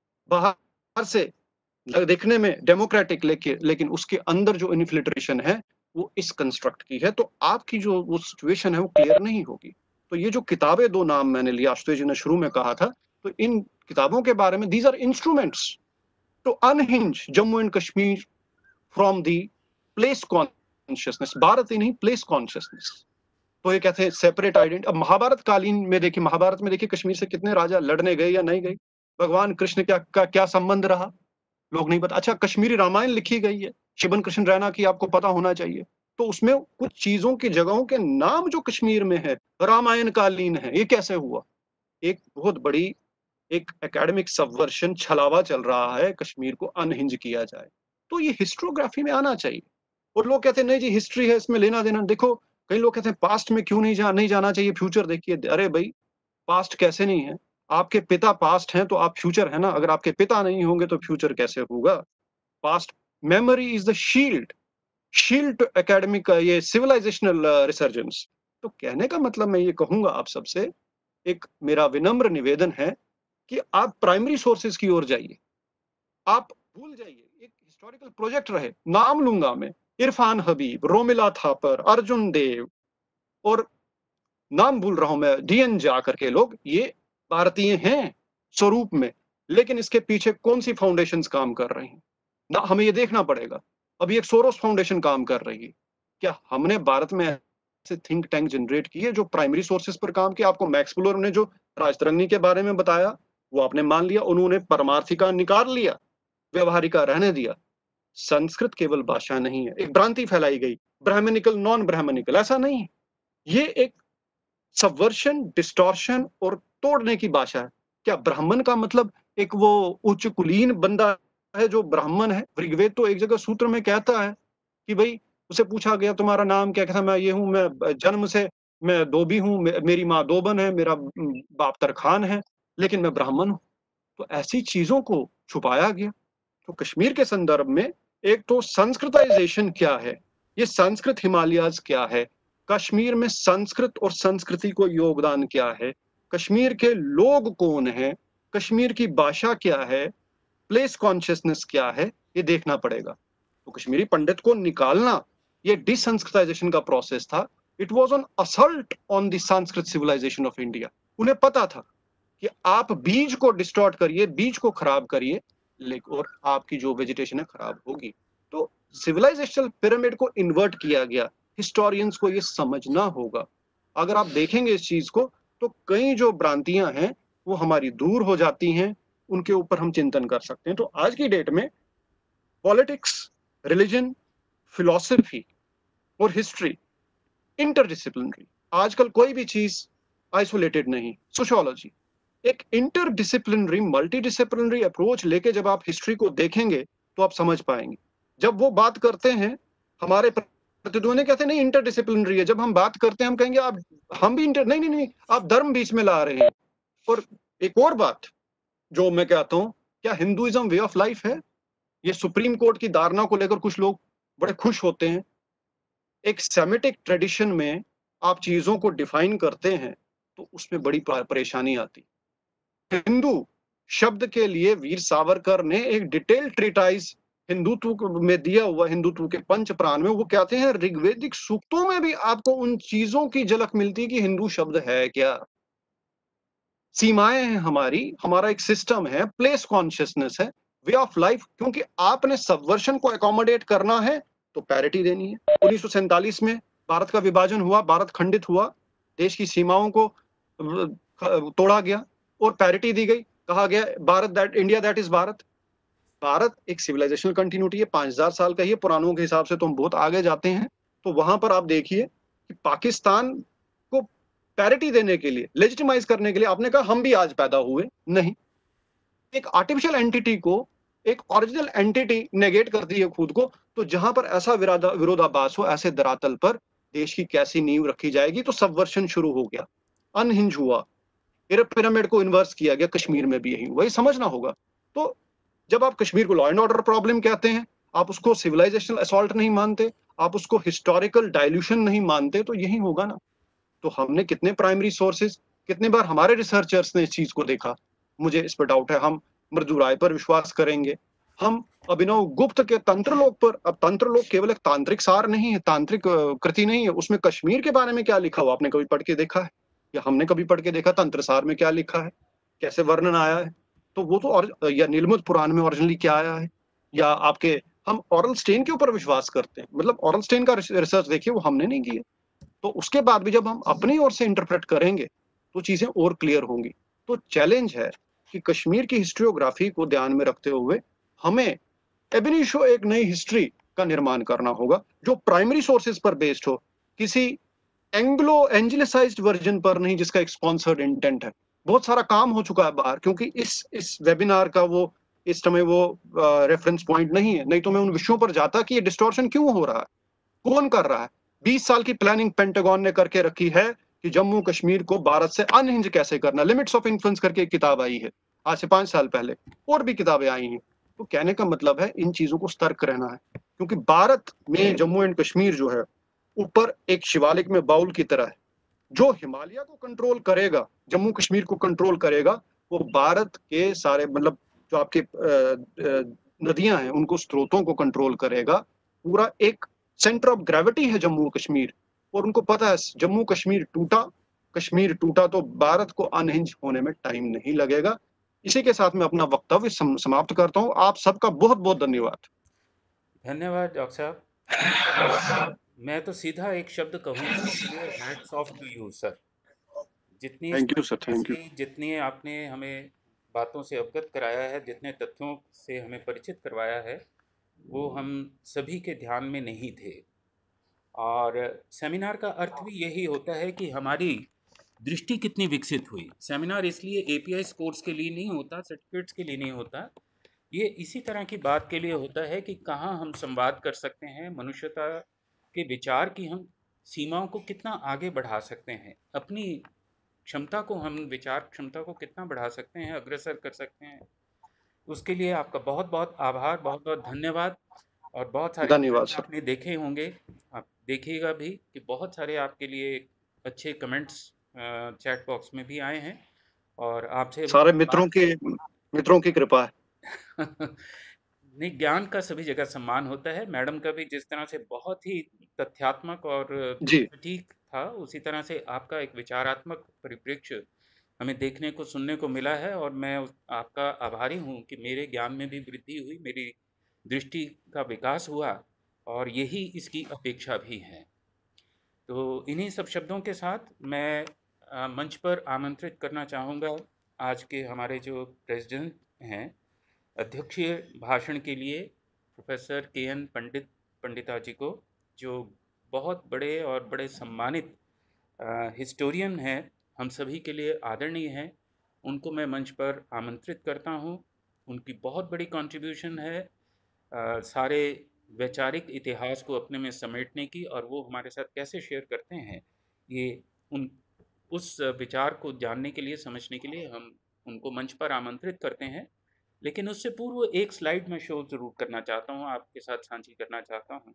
बाहर से दिखने में डेमोक्रेटिक लेकिन उसके अंदर जो इन्फिल्ट्रेशन है वो इस कंस्ट्रक्ट की है, तो आपकी जो वो सिचुएशन है वो क्लियर नहीं होगी। तो ये जो किताबें, दो नाम मैंने लिया, आशुतोष जी ने शुरू में कहा था, तो इन किताबों के बारे में, these are instruments to unhinge Jammu and Kashmir from the place consciousness, Bharat ही नहीं, प्लेस कॉन्शियसनेस। तो ये कहते हैं सेपरेट आइडेंटिटी। अब महाभारत कालीन में देखिए, महाभारत में देखिए कश्मीर से कितने राजा लड़ने गए या नहीं गए, भगवान कृष्ण क्या संबंध रहा, लोग नहीं पता। अच्छा, कश्मीरी रामायण लिखी गई है शिबन कृष्ण रैना की, आपको पता होना चाहिए। तो उसमें कुछ चीजों की जगहों के नाम जो कश्मीर में है रामायण कालीन है। ये कैसे हुआ? एक बहुत बड़ी एक एकेडमिक सबवर्शन, छलावा चल रहा है, कश्मीर को अनहिंज किया जाए। तो ये हिस्ट्रोग्राफी में आना चाहिए। और लोग कहते हैं नहीं जी हिस्ट्री है, इसमें लेना देना। देखो, कई लोग कहते हैं पास्ट में क्यों नहीं जाना चाहिए, फ्यूचर देखिए। अरे भाई, पास्ट कैसे नहीं है? आपके पिता पास्ट हैं तो आप फ्यूचर है ना। अगर आपके पिता नहीं होंगे तो फ्यूचर कैसे होगा? Past memory is the shield to academic ये सिविलाइजेशनल रिसर्जेंस। तो कहने का मतलब मैं ये कहूंगा आप सबसे, एक मेरा विनम्र निवेदन है कि आप प्राइमरी सोर्सेज की ओर जाइए। आप भूल जाइए, एक हिस्टोरिकल प्रोजेक्ट रहे, नाम लूंगा मैं, इरफान हबीब, रोमिला थापर, अर्जुन देव, और नाम भूल रहा हूं मैं, डीएन जा करके लोग, ये भारतीय हैं स्वरूप में, लेकिन इसके पीछे कौन सी फाउंडेशंस काम कर रही हैं ना, हमें ये देखना पड़ेगा। अभी एक सोरोस फाउंडेशन काम कर रही है। क्या हमने भारत में ऐसे थिंक टैंक जनरेट किए जो प्राइमरी सोर्सेज पर काम किया? आपको मैक्स मुलर ने जो राजतरंगी के बारे में बताया वो आपने मान लिया, उन्होंने परमार्थिका निकाल लिया, व्यवहारिका रहने दिया। संस्कृत केवल भाषा नहीं है, एक भ्रांति फैलाई गई, ब्राह्मणिकल नॉन ब्राह्मणिकल, ऐसा नहीं है। ये एक सबवर्शन, डिस्टॉर्शन और तोड़ने की भाषा है। क्या ब्राह्मण का मतलब एक वो उच्च कुलीन बंदा है जो ब्राह्मण है? ऋग्वेद तो एक जगह सूत्र में कहता है कि भाई, उसे पूछा गया तुम्हारा नाम क्या? कहता मैं ये हूं, मैं जन्म से मैं धोबी हूं, मेरी माँ दोबन है, मेरा बाप तरखान है, लेकिन मैं ब्राह्मण हूं। तो ऐसी चीजों को छुपाया गया। तो कश्मीर के संदर्भ में एक तो संस्कृताइजेशन क्या है, ये संस्कृत हिमालयाज क्या है, कश्मीर में संस्कृत और संस्कृति को योगदान क्या है, कश्मीर के लोग कौन हैं, कश्मीर की भाषा क्या है, प्लेस कॉन्शियसनेस क्या है, ये देखना पड़ेगा। तो कश्मीरी पंडित को निकालना ये डिसंस्कृताइजेशन का प्रोसेस था। It was an assault on the Sanskrit civilization of India. उन्हें पता था कि आप बीज को डिस्टॉर्ट करिए, बीज को खराब करिए, और आपकी जो वेजिटेशन है खराब होगी। तो सिविलाइजेशनल पिरामिड को इन्वर्ट किया गया। हिस्टोरियंस को ये समझना होगा। अगर आप देखेंगे इस चीज को तो कई जो भ्रांतियां हैं वो हमारी दूर हो जाती हैं, उनके ऊपर हम चिंतन कर सकते हैं। तो आज की डेट में पॉलिटिक्स, रिलीजन, फिलॉसफी और हिस्ट्री इंटरडिसिप्लिनरी, आजकल कोई भी चीज आइसोलेटेड नहीं। सोशियोलॉजी एक इंटरडिसिप्लिनरी, मल्टीडिसिप्लिनरी अप्रोच लेके जब आप हिस्ट्री को देखेंगे तो आप समझ पाएंगे। जब वो बात करते हैं, हमारे प्रतिद्वंदी कहते हैं नहीं इंटरडिसिप्लिनरी है, जब हम बात करते हैं हम कहेंगे आप, हम भी इंटर, नहीं नहीं नहीं, आप धर्म बीच में ला रहे हैं। और एक और बात जो मैं कहता हूं, क्या हिंदुइज्म वे ऑफ लाइफ है? ये सुप्रीम कोर्ट की धारणा को लेकर कुछ लोग बड़े खुश होते हैं। एक सेमेटिक ट्रेडिशन में आप चीजों को डिफाइन करते हैं तो उसमें बड़ी परेशानी आती। हिंदू शब्द के लिए वीर सावरकर ने एक डिटेल ट्रीटाइज हिंदुत्व में दिया हुआ, हिंदुत्व के पंच प्राण में वो कहते हैं, ऋग्वेदिक सूक्तों में भी आपको उन चीजों की झलक मिलती है कि हिंदू शब्द है क्या, सीमाएं हैं हमारी, हमारा एक सिस्टम है, प्लेस कॉन्शियसनेस है, वे ऑफ लाइफ। क्योंकि आपने सबवर्शन को एकोमोडेट करना है तो पैरिटी देनी है। 1947 में भारत का विभाजन हुआ, भारत खंडित हुआ, देश की सीमाओं को तोड़ा गया और पैरिटी दी गई, कहा गया Bharat that India that is Bharat. Bharat एक सिविलाइजेशनल कंटिन्यूटी है, 5000 साल का ही है, पुरानों के हिसाब से तो हम बहुत आगे जाते हैं। तो वहां पर आप देखिए कि पाकिस्तान को पैरिटी देने के लिए, लेजिटिमाइज करने के लिए आपने कहा हम भी आज पैदा हुए, नहीं, एक आर्टिफिशियल एंटिटी को एक ओरिजिनल एंटिटी नेगेट करती है खुद को। तो जहां पर ऐसा विरोधाभास हो, ऐसे धरातल पर देश की कैसी नींव रखी जाएगी। तो सबवर्शन शुरू हो गया, अनहिंज हुआ, पिरामिड को इन्वर्स किया गया, कश्मीर में भी यही वही समझना होगा। तो जब आप कश्मीर को लॉ एंड ऑर्डर प्रॉब्लम कहते हैं, आप उसको सिविलाइजेशनल असॉल्ट नहीं मानते, आप उसको हिस्टोरिकल डाइल्यूशन नहीं मानते, तो यही होगा ना। तो हमने कितने प्राइमरी सोर्सेज, कितने बार हमारे रिसर्चर्स ने इस चीज को देखा, मुझे इस पर डाउट है। हम मृदु राय पर विश्वास करेंगे, हम अभिनव गुप्त के तंत्रलोक पर। अब तंत्रलोक केवल एक तांत्रिक सार नहीं है, तांत्रिक कृति नहीं है, उसमें कश्मीर के बारे में क्या लिखा हुआ आपने कभी पढ़ के देखा है, या हमने कभी पढ़ के देखा तंत्र सार में क्या लिखा है, कैसे वर्णन आया है। तो वो तो और या नीलमुद्र पुराण में ओरिजिनली क्या आया है, या आपके हम ऑरल स्टेन के ऊपर विश्वास करते हैं, मतलब ऑरल स्टेन का रिसर्च देखिए, वो हमने नहीं किया। तो उसके बाद भी जब हम अपनी ओर से इंटरप्रेट करेंगे तो चीजें और क्लियर होंगी। तो चैलेंज है कि कश्मीर की हिस्ट्रियोग्राफी को ध्यान में रखते हुए हमें एबिनिशो एक नई हिस्ट्री का निर्माण करना होगा, जो प्राइमरी सोर्सेज पर बेस्ड हो, किसी एंग्लो एंजिलिसाइज्ड वर्जन पर नहीं जिसका एक स्पॉन्सर्ड इंटेंट है। बहुत सारा काम हो चुका है बाहर, क्योंकि इस वेबिनार का वो इस समय वो रेफरेंस पॉइंट नहीं है, नहीं तो मैं उन विषयों पर जाता कि ये डिस्टॉर्शन क्यों हो रहा है, कौन कर रहा है। 20 साल की प्लानिंग पेंटागन ने करके रखी है कि जम्मू कश्मीर को भारत से अनहिंज कैसे करना। लिमिट्स ऑफ इन्फ्लुएंस करके एक किताब आई है आज से 5 साल पहले, और भी किताबें आई हैं। तो कहने का मतलब है इन चीजों को सतर्क रहना है, क्योंकि भारत में जम्मू एंड कश्मीर जो है ऊपर एक शिवालिक में बाउल की तरह है। जो हिमालय को कंट्रोल करेगा, जम्मू कश्मीर को कंट्रोल करेगा, वो भारत के सारे मतलब जो आपके नदियां हैं उनको, स्रोतों को कंट्रोल करेगा। पूरा एक सेंटर ऑफ ग्रेविटी है जम्मू कश्मीर, और उनको पता है जम्मू कश्मीर टूटा तो भारत को अनहिंज होने में टाइम नहीं लगेगा। इसी के साथ मैं अपना वक्तव्य समाप्त करता हूं। आप सबका बहुत बहुत धन्यवाद। धन्यवाद डॉक्टर साहब। मैं तो सीधा एक शब्द कहूँगा, hats off to you sir. जितनी thank you sir, thank you. जितनी आपने हमें बातों से अवगत कराया है, जितने तथ्यों से हमें परिचित करवाया है, वो हम सभी के ध्यान में नहीं थे। और सेमिनार का अर्थ भी यही होता है कि हमारी दृष्टि कितनी विकसित हुई। सेमिनार इसलिए एपीआई कोर्स के लिए नहीं होता, सर्टिफिकेट्स के लिए नहीं होता, ये इसी तरह की बात के लिए होता है कि कहाँ हम संवाद कर सकते हैं, मनुष्यता के विचार की हम सीमाओं को कितना आगे बढ़ा सकते हैं, अपनी क्षमता को, हम विचार क्षमता को कितना बढ़ा सकते हैं, अग्रसर कर सकते हैं। उसके लिए आपका बहुत बहुत आभार, बहुत बहुत धन्यवाद। और बहुत सारे धन्यवाद सर। आपने देखे होंगे, आप देखिएगा भी कि बहुत सारे आपके लिए अच्छे कमेंट्स चैट बॉक्स में भी आए हैं, और आपसे सारे मित्रों की कृपा है। नहीं, ज्ञान का सभी जगह सम्मान होता है। मैडम का भी जिस तरह से बहुत ही तथ्यात्मक और जी, सटीक था, उसी तरह से आपका एक विचारात्मक परिप्रेक्ष्य हमें देखने को, सुनने को मिला है। और मैं आपका आभारी हूँ कि मेरे ज्ञान में भी वृद्धि हुई, मेरी दृष्टि का विकास हुआ, और यही इसकी अपेक्षा भी है। तो इन्हीं सब शब्दों के साथ मैं मंच पर आमंत्रित करना चाहूँगा आज के हमारे जो प्रेसिडेंट हैं, अध्यक्षीय भाषण के लिए प्रोफेसर के.एन. पंडिता जी को, जो बहुत बड़े और बड़े सम्मानित हिस्टोरियन हैं, हम सभी के लिए आदरणीय हैं। उनको मैं मंच पर आमंत्रित करता हूं। उनकी बहुत बड़ी कंट्रीब्यूशन है सारे वैचारिक इतिहास को अपने में समेटने की, और वो हमारे साथ कैसे शेयर करते हैं, ये उस विचार को जानने के लिए, समझने के लिए हम उनको मंच पर आमंत्रित करते हैं। लेकिन उससे पूर्व एक स्लाइड में शो ज़रूर करना चाहता हूँ, आपके साथ साझी करना चाहता हूँ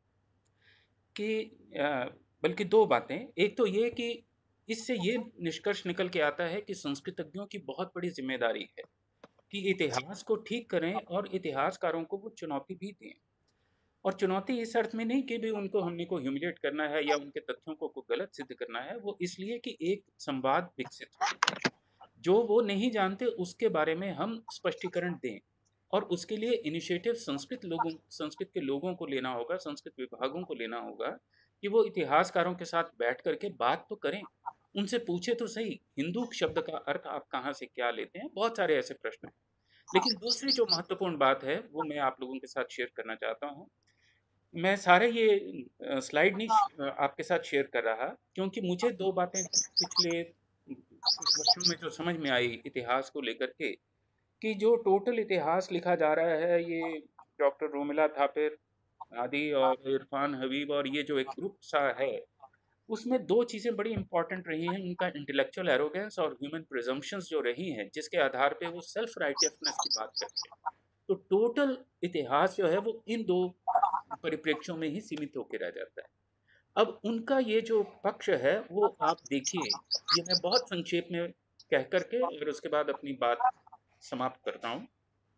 कि बल्कि 2 बातें। एक तो ये कि इससे ये निष्कर्ष निकल के आता है कि संस्कृतज्ञों की बहुत बड़ी जिम्मेदारी है कि इतिहास को ठीक करें और इतिहासकारों को वो चुनौती भी दें। और चुनौती इस अर्थ में नहीं कि भी उनको हमने को ह्यूमिलेट करना है या उनके तथ्यों को गलत सिद्ध करना है, वो इसलिए कि एक संवाद विकसित हो। जो वो नहीं जानते उसके बारे में हम स्पष्टीकरण दें, और उसके लिए इनिशिएटिव संस्कृत के लोगों को लेना होगा, संस्कृत विभागों को लेना होगा कि वो इतिहासकारों के साथ बैठ करके बात तो करें, उनसे पूछे तो सही हिंदू शब्द का अर्थ आप कहाँ से क्या लेते हैं। बहुत सारे ऐसे प्रश्न हैं। लेकिन दूसरी जो महत्वपूर्ण बात है वो मैं आप लोगों के साथ शेयर करना चाहता हूँ। मैं सारे ये स्लाइड नहीं आपके साथ शेयर कर रहा, क्योंकि मुझे दो बातें पिछले कुछ वर्षों में जो समझ में आई इतिहास को लेकर के, कि जो टोटल इतिहास लिखा जा रहा है ये डॉक्टर रोमिला थापर आदि और इरफान हबीब और ये जो एक ग्रुप सा है, उसमें दो चीज़ें बड़ी इंपॉर्टेंट रही हैं। उनका इंटेलेक्चुअल एरोगेंस और ह्यूमन प्रिजम्पशंस जो रही हैं, जिसके आधार पे वो सेल्फ राइटियसनेस की बात करते हैं। तो टोटल इतिहास जो है वो इन दो परिप्रेक्ष्यों में ही सीमित होकर रह जाता है। अब उनका ये जो पक्ष है वो आप देखिए, ये मैं बहुत संक्षेप में कह करके और उसके बाद अपनी बात समाप्त करता हूँ,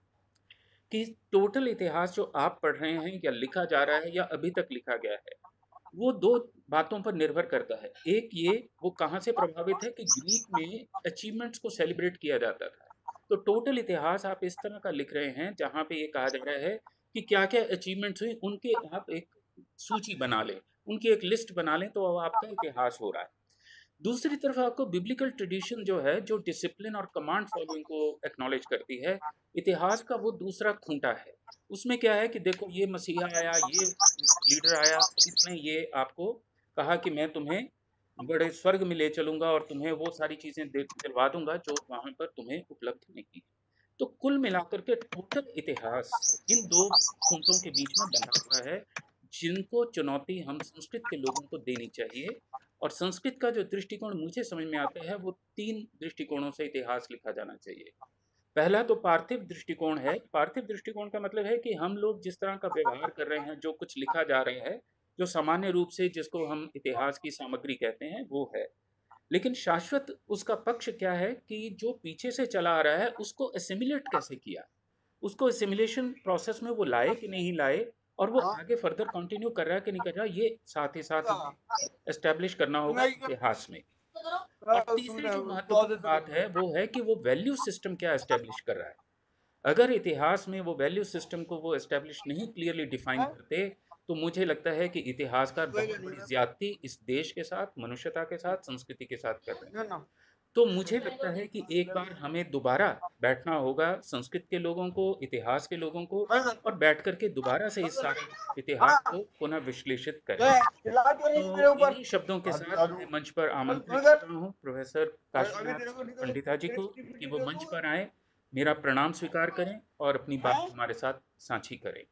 कि टोटल इतिहास जो आप पढ़ रहे हैं या लिखा जा रहा है या अभी तक लिखा गया है, वो दो बातों पर निर्भर करता है। एक ये, वो कहाँ से प्रभावित है कि ग्रीक में अचीवमेंट्स को सेलिब्रेट किया जाता था। तो टोटल इतिहास आप इस तरह का लिख रहे हैं जहाँ पे ये कहा जा रहा है कि क्या क्या अचीवमेंट्स हुई, उनके आप एक सूची बना लें, उनकी एक लिस्ट बना लें, तो अब आपका इतिहास हो रहा है। दूसरी तरफ आपको बिब्लिकल ट्रेडिशन जो है, जो डिसिप्लिन और कमांड फॉलोइंग को एक्नॉलेज करती है, इतिहास का वो दूसरा खूंटा है। उसमें क्या है कि देखो ये मसीहा आया, ये लीडर आया, इसने ये आपको कहा कि मैं तुम्हें बड़े स्वर्ग में ले चलूंगा और तुम्हें वो सारी चीजें दिलवा दूंगा जो वहां पर तुम्हें उपलब्ध नहीं की। तो कुल मिलाकर के टोटल इतिहास इन दो खूंटों के बीच में बंधा हुआ है, जिनको चुनौती हम संस्कृत के लोगों को देनी चाहिए। और संस्कृत का जो दृष्टिकोण मुझे समझ में आता है वो तीन दृष्टिकोणों से इतिहास लिखा जाना चाहिए। पहला तो पार्थिव दृष्टिकोण है। पार्थिव दृष्टिकोण का मतलब है कि हम लोग जिस तरह का व्यवहार कर रहे हैं, जो कुछ लिखा जा रहा है, जो सामान्य रूप से जिसको हम इतिहास की सामग्री कहते हैं, वो है। लेकिन शाश्वत उसका पक्ष क्या है कि जो पीछे से चला आ रहा है उसको एसिमिलेट कैसे किया, उसको एसिमिलेशन प्रोसेस में वो लाए कि नहीं लाए, और वो आगे फर्दर कंटिन्यू कर रहा है कि नहीं कर रहा, ये साथ ही साथ हमें एस्टेब्लिश करना होगा इतिहास में। और तीसरी जो महत्वपूर्ण बात है वो है कि वो वैल्यू सिस्टम क्या एस्टेब्लिश कर रहा है। अगर इतिहास में वो वैल्यू सिस्टम को वो एस्टेब्लिश नहीं क्लियरली डिफाइन करते, तो मुझे लगता है कि इतिहासकार बहुत बड़ी ज्यादती इस देश के साथ, मनुष्यता के साथ, संस्कृति के साथ कर रहे हैं। तो मुझे लगता है कि एक बार हमें दोबारा बैठना होगा, संस्कृत के लोगों को, इतिहास के लोगों को, और बैठ करके दोबारा से इस सारे इतिहास को पुनः विश्लेषित करें। तो इन्हीं शब्दों के साथ मैं मंच पर आमंत्रित कर रहा हूँ प्रोफेसर काशीनाथ पंडिता जी को कि वो मंच पर आए, मेरा प्रणाम स्वीकार करें और अपनी बात हमारे साथ साझी करें।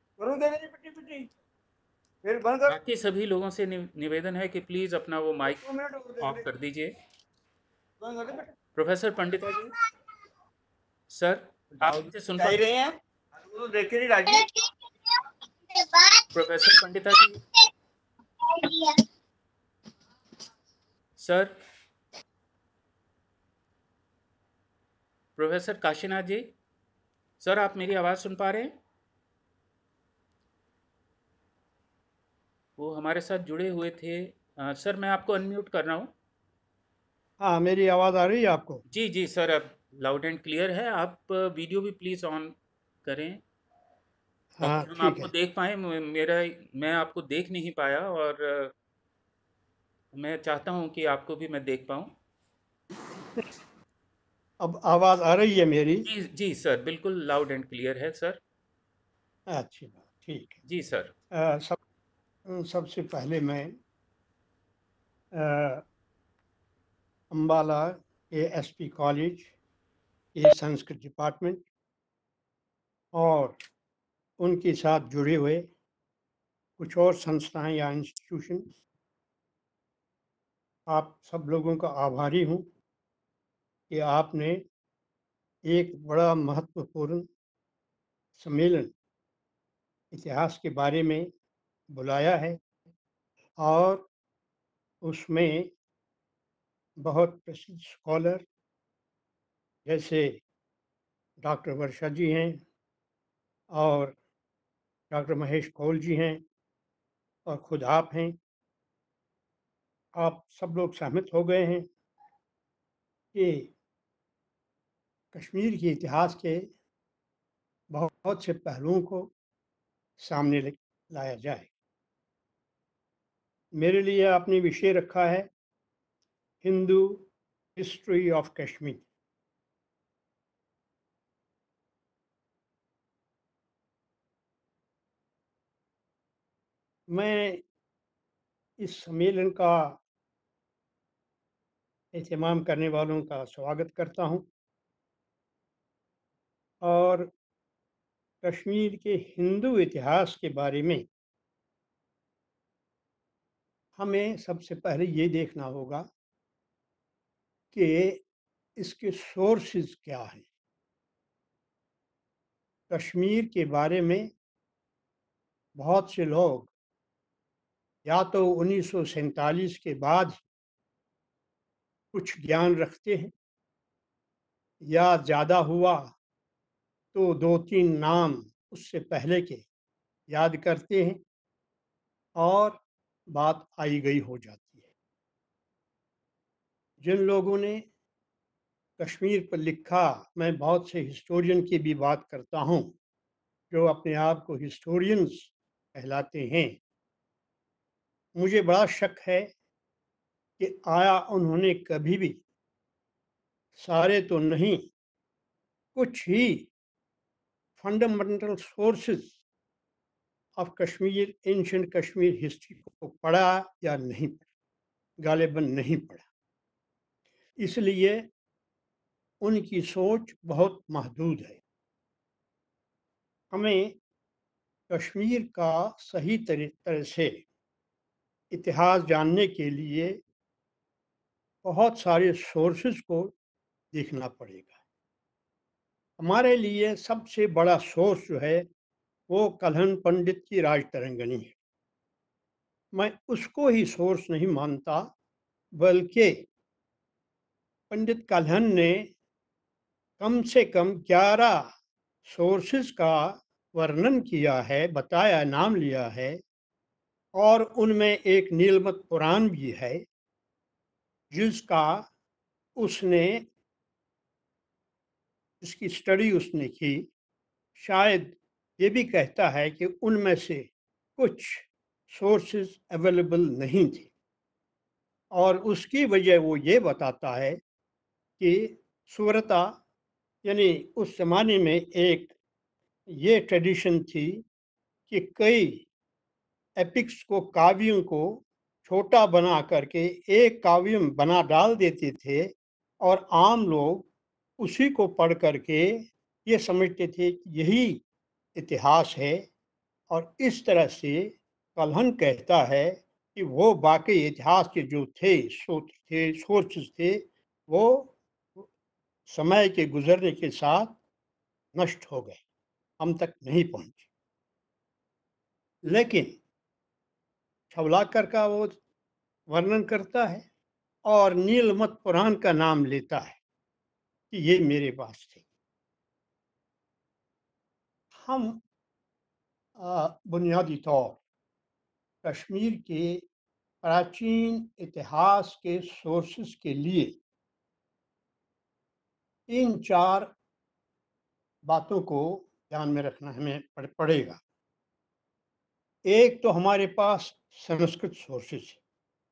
बाकी सभी लोगों से निवेदन है कि प्लीज अपना वो माइक ऑफ कर दीजिए। प्रोफेसर पंडिता जी, सर आप मुझे सुन पा रहे हैं? Professor Pandita ji, sir, professor Kashinath ji, sir आप मेरी आवाज़ सुन पा रहे हैं? वो हमारे साथ जुड़े हुए थे। सर मैं आपको अनम्यूट कर रहा हूँ। हाँ, मेरी आवाज़ आ रही है आपको? जी जी सर, अब लाउड एंड क्लियर है। आप वीडियो भी प्लीज़ ऑन करें हाँ, ताकि हम ठीक आपको है। देख पाएँ। मैं आपको देख नहीं पाया और मैं चाहता हूँ कि आपको भी मैं देख पाऊँ। अब आवाज़ आ रही है मेरी? जी जी सर, बिल्कुल लाउड एंड क्लियर है सर। अच्छी बात, ठीक है। जी सर। सबसे पहले मैं अम्बाला के एसपी कॉलेज के संस्कृत डिपार्टमेंट और उनके साथ जुड़े हुए कुछ और संस्थाएं या इंस्टीट्यूशन, आप सब लोगों का आभारी हूँ कि आपने एक बड़ा महत्वपूर्ण सम्मेलन इतिहास के बारे में बुलाया है और उसमें बहुत प्रसिद्ध स्कॉलर जैसे डॉक्टर वर्षा जी हैं और डॉक्टर महेश कौल जी हैं और खुद आप हैं। आप सब लोग सहमत हो गए हैं कि कश्मीर के इतिहास के बहुत से पहलुओं को सामने लाया जाए। मेरे लिए आपने विषय रखा है हिंदू हिस्ट्री ऑफ कश्मीर। मैं इस सम्मेलन का एहतमाम करने वालों का स्वागत करता हूं और कश्मीर के हिंदू इतिहास के बारे में हमें सबसे पहले ये देखना होगा कि इसके सोर्सेज क्या हैं। कश्मीर के बारे में बहुत से लोग या तो 1947 के बाद कुछ ज्ञान रखते हैं या ज़्यादा हुआ तो 2-3 नाम उससे पहले के याद करते हैं और बात आई गई हो जाती है। जिन लोगों ने कश्मीर पर लिखा, मैं बहुत से हिस्टोरियन की भी बात करता हूँ जो अपने आप को हिस्टोरियंस कहलाते हैं। मुझे बड़ा शक है कि आया उन्होंने कभी भी, सारे तो नहीं, कुछ ही fundamental sources of Kashmir, ancient Kashmir history को पढ़ा या नहीं पढ़ा, गालिबन नहीं पढ़ा। इसलिए उनकी सोच बहुत महदूद है। हमें कश्मीर का सही तरह से इतिहास जानने के लिए बहुत सारे सोर्सेज को देखना पड़ेगा। हमारे लिए सबसे बड़ा सोर्स जो है वो कल्हण पंडित की राज तरंगिणी है। मैं उसको ही सोर्स नहीं मानता, बल्कि पंडित कल्हण ने कम से कम 11 सोर्सेज का वर्णन किया है, बताया, नाम लिया है और उनमें एक नीलमत पुराण भी है जिसका उसने जिसकी स्टडी उसने की। शायद ये भी कहता है कि उनमें से कुछ सोर्सेज अवेलेबल नहीं थे और उसकी वजह वो ये बताता है कि सुव्रता, यानी उस ज़माने में एक ये ट्रेडिशन थी कि कई एपिक्स को, काव्यों को छोटा बना करके एक काव्य में बना डाल देते थे और आम लोग उसी को पढ़ करके ये समझते थे कि यही इतिहास है। और इस तरह से कल्हण कहता है कि वो बाकी इतिहास के जो थे, सूत्र थे, सोर्सेस थे, वो समय के गुजरने के साथ नष्ट हो गए, हम तक नहीं पहुंचे। लेकिन छवलाकर का वो वर्णन करता है और नीलमत पुराण का नाम लेता है कि ये मेरे पास थे। हम बुनियादी तौर कश्मीर के प्राचीन इतिहास के सोर्सेस के लिए इन 4 बातों को ध्यान में रखना हमें पड़ेगा। एक तो हमारे पास संस्कृत सोर्सेस है,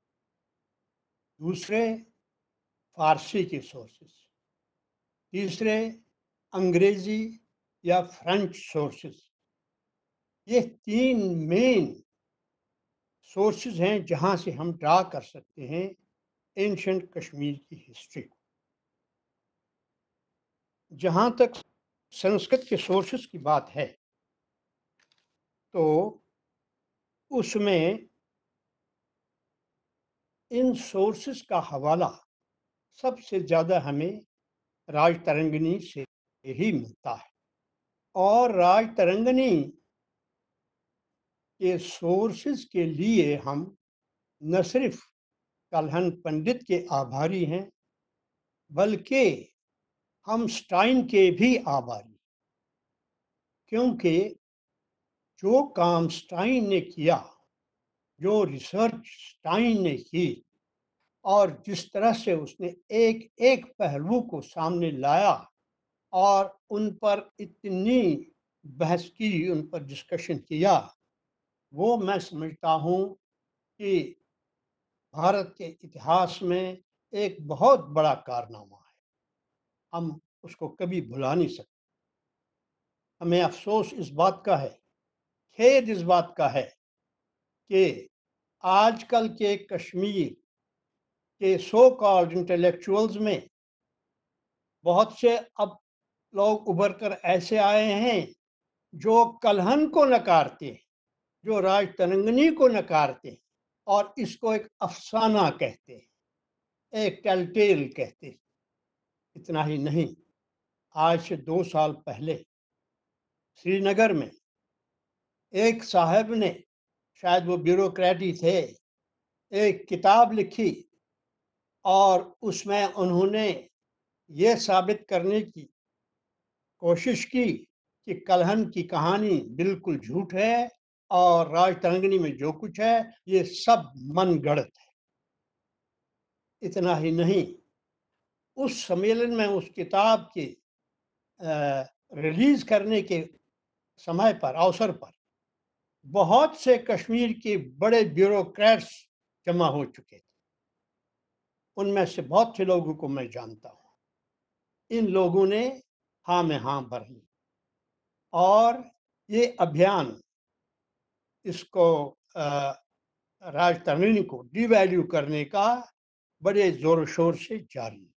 दूसरे फारसी के सोर्सेस, तीसरे अंग्रेजी या फ्रेंच सोर्सेस। ये 3 मेन सोर्सेज हैं जहां से हम ड्रा कर सकते हैं एंशिएंट कश्मीर की हिस्ट्री को। जहां तक संस्कृत के सोर्सेज की बात है तो उसमें इन सोर्सेज का हवाला सबसे ज़्यादा हमें राज तरंगिणी से ही मिलता है और राज तरंगिणी के सोर्सेज के लिए हम न सिर्फ कल्हण पंडित के आभारी हैं, बल्कि हम स्टाइन के भी आभारी, क्योंकि जो काम स्टाइन ने किया, जो रिसर्च स्टाइन ने की और जिस तरह से उसने एक एक पहलू को सामने लाया और उन पर इतनी बहस की, उन पर डिस्कशन किया, वो मैं समझता हूँ कि भारत के इतिहास में एक बहुत बड़ा कारनामा है। हम उसको कभी भुला नहीं सकते। हमें अफसोस इस बात का है, खेद इस बात का है कि आजकल के कश्मीर के सो कॉल्ड इंटेलेक्चुअल्स में बहुत से अब लोग उभर कर ऐसे आए हैं जो कलहन को नकारते हैं, जो राज तरंगनी को नकारते हैं और इसको एक अफसाना कहते हैं, एक टेलटेल कहते हैं। इतना ही नहीं, आज से 2 साल पहले श्रीनगर में एक साहब ने, शायद वो ब्यूरोक्रेट ही थे, एक किताब लिखी और उसमें उन्होंने ये साबित करने की कोशिश की कि कलहन की कहानी बिल्कुल झूठ है और राजतरंगिणी में जो कुछ है ये सब मनगढ़ंत है। इतना ही नहीं, उस सम्मेलन में उस किताब के रिलीज करने के समय पर, अवसर पर, बहुत से कश्मीर के बड़े ब्यूरोक्रेट्स जमा हो चुके थे। उनमें से बहुत से लोगों को मैं जानता हूँ। इन लोगों ने हाँ में हाँ भर ली और ये अभियान, इसको राजतरंगिणी को डिवैल्यू करने का बड़े जोर शोर से जारी है।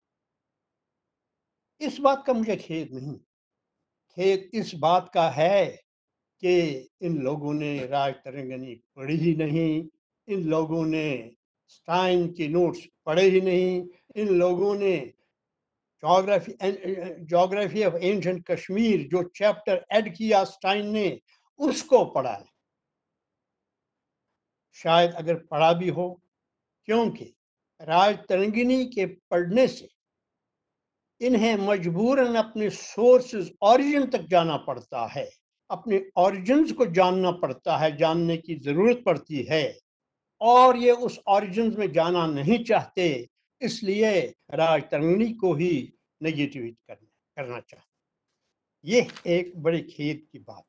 इस बात का मुझे खेद नहीं, खेद इस बात का है कि इन लोगों ने राजतरंगिणी पढ़ी ही नहीं, इन लोगों ने स्टाइन के नोट्स पढ़े ही नहीं, इन लोगों ने ज्योग्राफी ऑफ एंशिएंट कश्मीर जो चैप्टर ऐड किया स्टाइन ने, उसको पढ़ा है। शायद अगर पढ़ा भी हो, क्योंकि राजतरंगिणी के पढ़ने से इन्हें मजबूरन अपने सोर्सेज, ओरिजिन तक जाना पड़ता है, अपने ओरिजिन्स को जानना पड़ता है, जानने की जरूरत पड़ती है और ये उस ओरिजिन्स में जाना नहीं चाहते, इसलिए राजतरंगिणी को ही नेगेटिवेट करना चाहते। ये एक बड़े खेद की बात है।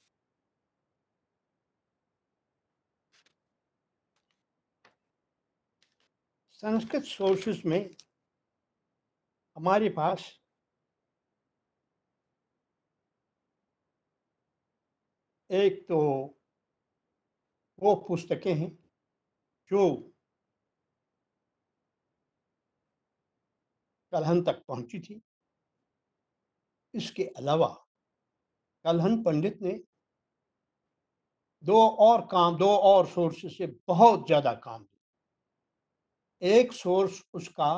संस्कृत सोर्सेस में हमारे पास एक तो वो पुस्तकें हैं जो कलहन तक पहुंची थी। इसके अलावा कलहन पंडित ने दो और सोर्स से बहुत ज्यादा काम किया। एक सोर्स उसका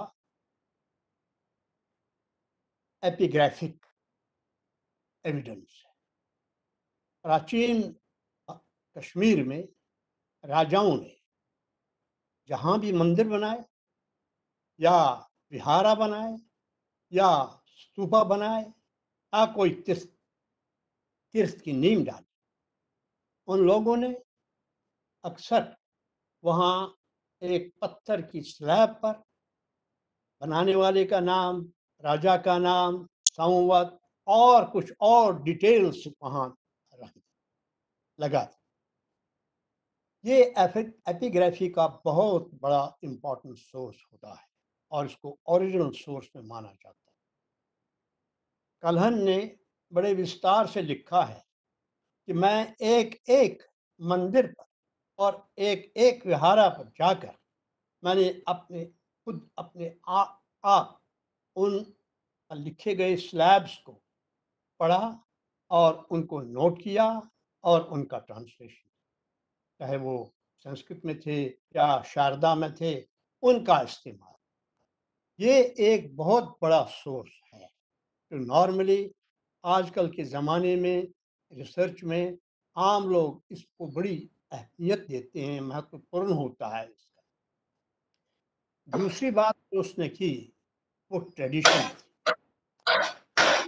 एपिग्राफिक एविडेंस है। प्राचीन कश्मीर में राजाओं ने जहां भी मंदिर बनाए या विहारा बनाए या स्तूपा बनाए या कोई तीर्थ की नींव डाली, उन लोगों ने अक्सर वहाँ एक पत्थर की स्लैब पर बनाने वाले का नाम, राजा का नाम, संवत और कुछ और डिटेल्स वहाँ लगा। ये एपिग्राफी का बहुत बड़ा इंपॉर्टेंट सोर्स होता है और इसको ओरिजिनल सोर्स में माना जाता है। कलहन ने बड़े विस्तार से लिखा है कि मैं एक एक मंदिर पर और एक एक विहारा पर जाकर मैंने अपने आप उन लिखे गए स्लैब्स को पढ़ा और उनको नोट किया और उनका ट्रांसलेशन, चाहे वो संस्कृत में थे या शारदा में थे, उनका इस्तेमाल। ये एक बहुत बड़ा सोर्स है तो नॉर्मली आजकल के ज़माने में रिसर्च में आम लोग इसको बड़ी अहमियत देते हैं, महत्वपूर्ण होता है इसका। दूसरी बात जो उसने की वो ट्रेडिशन थी।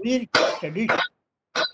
कश्मीर की ट्रेडिशन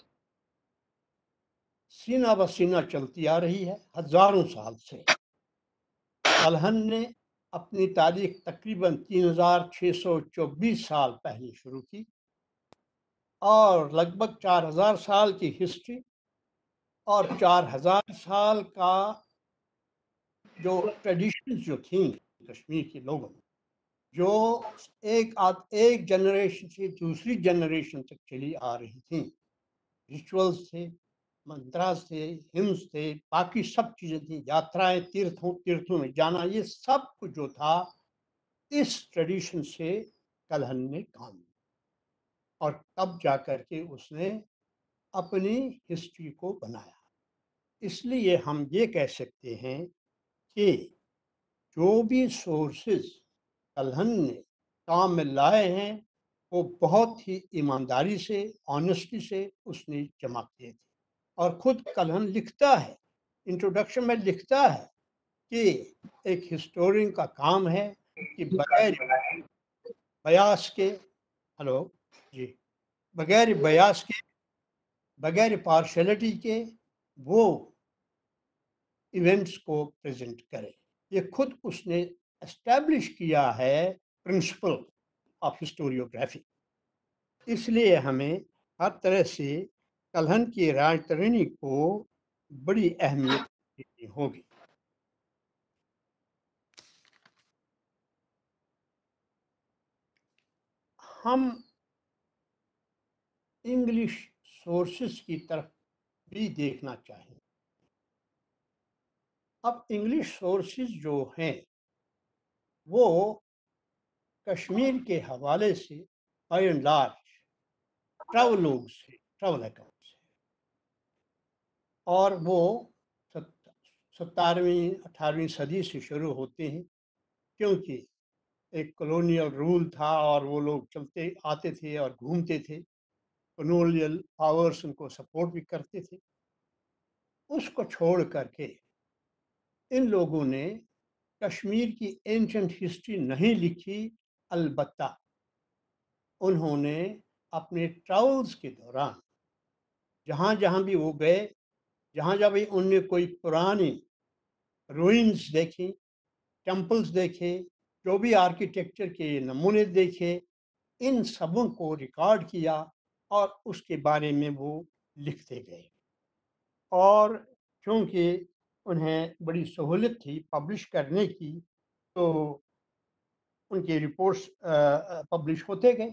सीना ब सीना चलती आ रही है हजारों साल से। कलहन ने अपनी तारीख तकरीबन 3624 साल पहले शुरू की और लगभग 4000 साल की हिस्ट्री और 4000 साल का जो ट्रेडिशंस जो थी कश्मीर के लोगों में, जो एक जनरेशन से दूसरी जनरेशन तक चली आ रही थी। रिचुअल्स थे, मंत्रास थे, हिम्स थे, बाकी सब चीजें थी, यात्राएं, तीर्थों में जाना, ये सब कुछ जो था इस ट्रेडिशन से कलहन ने काम लिया और तब जाकर के उसने अपनी हिस्ट्री को बनाया। इसलिए हम ये कह सकते हैं कि जो भी सोर्सेस कलहन ने काम में लाए हैं वो बहुत ही ईमानदारी से, ऑनेस्टी से उसने जमा किए थे। और खुद कलहन लिखता है, इंट्रोडक्शन में लिखता है कि एक हिस्टोरियन का काम है कि बगैर बयास के, हेलो जी, बगैर बयास के, बगैर पार्शलिटी के वो इवेंट्स को प्रेजेंट करे। ये खुद उसने एस्टैब्लिश किया है प्रिंसिपल ऑफ हिस्टोरियोग्राफी। इसलिए हमें हर तरह से कलहन की राजतरणी को बड़ी अहमियत देनी होगी। हम इंग्लिश सोर्सेस की तरफ भी देखना चाहिए। अब इंग्लिश सोर्सेस जो हैं वो कश्मीर के हवाले से बाय एंड लार्ज ट्रैवलोग से, ट्रैवल अकाउंट से, और वो 17वीं 18वीं सदी से शुरू होते हैं, क्योंकि एक कॉलोनियल रूल था और वो लोग चलते आते थे और घूमते थे, कॉलोनियल पावर्स उनको सपोर्ट भी करते थे। उसको छोड़ करके इन लोगों ने कश्मीर की एंशंट हिस्ट्री नहीं लिखी, अलबत्ता उन्होंने अपने ट्रैवल्स के दौरान जहाँ जहाँ भी वो गए, जहाँ जहाँ भी उनने कोई पुरानी रूइंस देखी, टेम्पल्स देखे, जो भी आर्किटेक्चर के नमूने देखे, इन सबों को रिकॉर्ड किया और उसके बारे में वो लिखते गए। और क्योंकि उन्हें बड़ी सहूलियत थी पब्लिश करने की, तो उनके रिपोर्ट्स पब्लिश होते गए।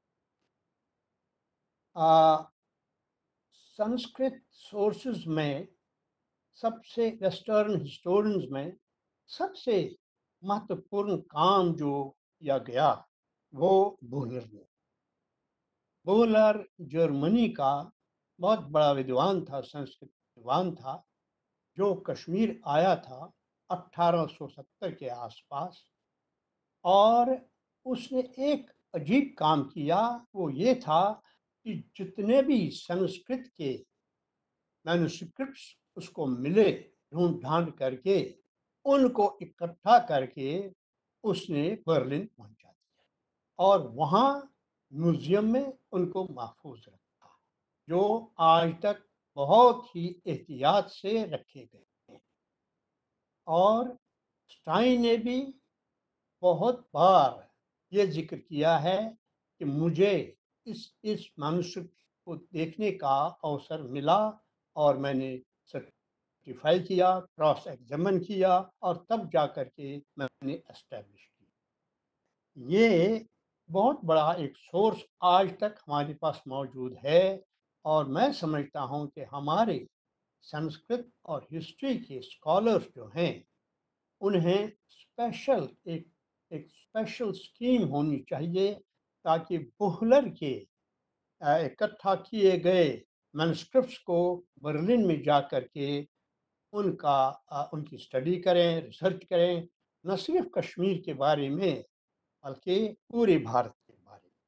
संस्कृत सोर्सेज में सबसे, वेस्टर्न हिस्टोरियंस में सबसे महत्वपूर्ण काम जो किया गया वो बुहलर ने। बुहलर जर्मनी का बहुत बड़ा विद्वान था, संस्कृत विद्वान था, जो कश्मीर आया था 1870 के आसपास। और उसने एक अजीब काम किया, वो ये था कि जितने भी संस्कृत के मैन्युस्क्रिप्ट्स उसको मिले ढूंढ ढांड करके, उनको इकट्ठा करके उसने बर्लिन पहुंचा दिया और वहाँ म्यूजियम में उनको महफूज रखा, जो आज तक बहुत ही एहतियात से रखे गए हैं। और स्टाइन ने भी बहुत बार ये जिक्र किया है कि मुझे इस मैन्युस्क्रिप्ट को देखने का अवसर मिला और मैंने सर्टिफाई किया, क्रॉस एग्जामिन किया और तब जा कर के मैंने एस्टेब्लिश किया। ये बहुत बड़ा एक सोर्स आज तक हमारे पास मौजूद है और मैं समझता हूँ कि हमारे संस्कृत और हिस्ट्री के स्कॉलर्स जो हैं उन्हें स्पेशल एक स्पेशल स्कीम होनी चाहिए, ताकि बुहलर के इकट्ठा किए गए मैन्युस्क्रिप्ट्स को बर्लिन में जा कर के उनकी स्टडी करें, रिसर्च करें, न सिर्फ कश्मीर के बारे में बल्कि पूरे भारत के बारे में।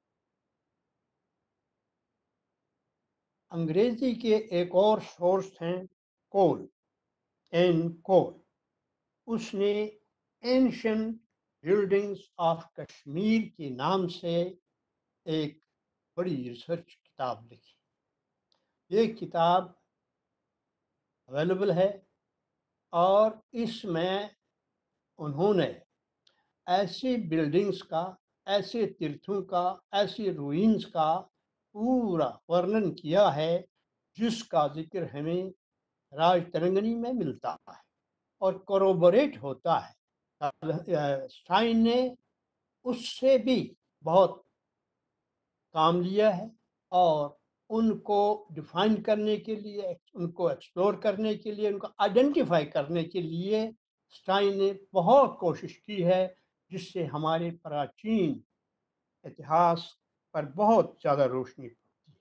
अंग्रेजी के एक और सोर्स हैं कोल, एन कोल। उसने एंशिएंट बिल्डिंग्स ऑफ कश्मीर के नाम से एक बड़ी रिसर्च किताब लिखी। ये किताब अवेलेबल है और इसमें उन्होंने ऐसी बिल्डिंग्स का, ऐसे तीर्थों का, ऐसी रूइंस का पूरा वर्णन किया है जिसका जिक्र हमें राजतरंगिणी में मिलता है और कोरोबोरेट होता है। स्टाइन ने उससे भी बहुत काम लिया है और उनको डिफाइन करने के लिए, उनको एक्सप्लोर करने के लिए, उनको आइडेंटिफाई करने के लिए स्टाइन ने बहुत कोशिश की है, जिससे हमारे प्राचीन इतिहास पर बहुत ज़्यादा रोशनी पड़ती है।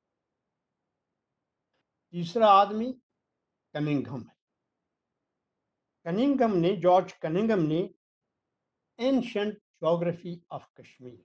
तीसरा आदमी कनिंघम है। जॉर्ज कनिंघम ने ancient geography of Kashmir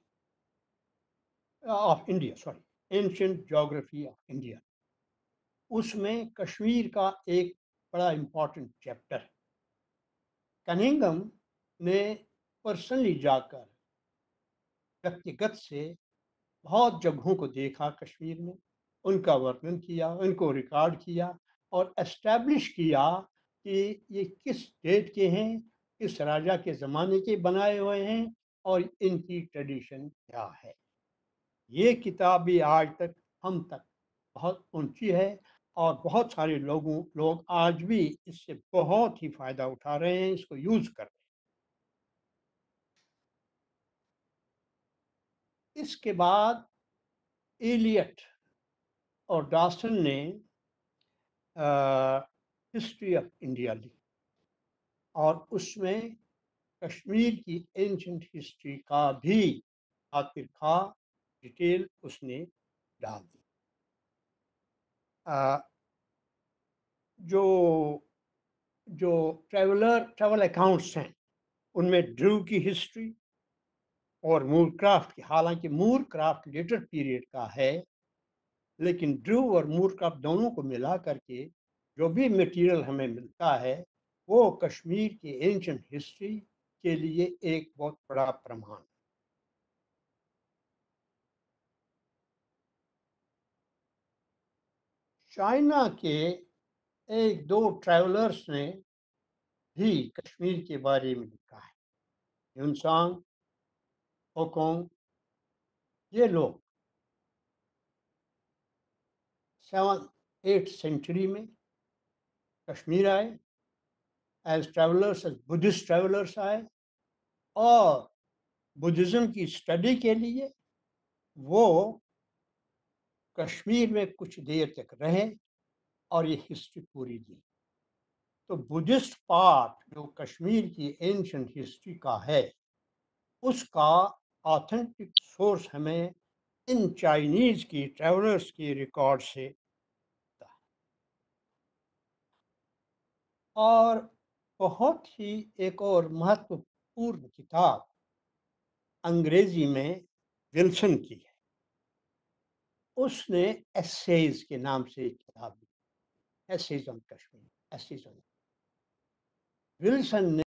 of India ancient geography of India, उसमें कश्मीर का एक बड़ा इम्पोर्टेंट चैप्टर है। कनिंघम ने पर्सनली जाकर व्यक्तिगत से बहुत जगहों को देखा कश्मीर में, उनका वर्णन किया, उनको रिकॉर्ड किया और एस्टैब्लिश किया कि ये किस डेट के हैं, किस राजा के ज़माने के बनाए हुए हैं और इनकी ट्रेडिशन क्या है। ये किताब भी आज तक हम तक बहुत पहुंची है और बहुत सारे लोग आज भी इससे बहुत ही फायदा उठा रहे हैं, इसको यूज कर रहे हैं। इसके बाद एलियट और डॉसन ने हिस्ट्री ऑफ इंडिया लिखी और उसमें कश्मीर की एंशिएंट हिस्ट्री का भी खातिरखा डिटेल उसने डाल दी। जो जो ट्रैवल अकाउंट्स हैं उनमें ड्रू की हिस्ट्री और मूरक्राफ्ट की, हालांकि मूरक्राफ्ट लेटर पीरियड का है, लेकिन ड्रू और मूरक्राफ्ट दोनों को मिला करके जो भी मटेरियल हमें मिलता है वो कश्मीर की एंशिएंट हिस्ट्री के लिए एक बहुत बड़ा प्रमाण। चाइना के एक दो ट्रैवलर्स ने भी कश्मीर के बारे में लिखा है। ह्यूनसांग, होकोंग, ये लोग 7th-8th सेंचुरी में कश्मीर आए as travellers, as Buddhist travellers आए और बुद्धिज़्म की स्टडी के लिए वो कश्मीर में कुछ देर तक रहे और ये हिस्ट्री पूरी दी। तो बुद्धिस्ट पार्ट जो कश्मीर की एंशिएंट हिस्ट्री का है उसका ऑथेंटिक सोर्स हमें इन चाइनीज की ट्रैवलर्स के रिकॉर्ड से मिलता है। और बहुत ही एक और महत्वपूर्ण किताब अंग्रेजी में विल्सन की है, उसने एसेज के नाम से एक किताब लिखी, essays on Kashmir, essays on. Wilson ने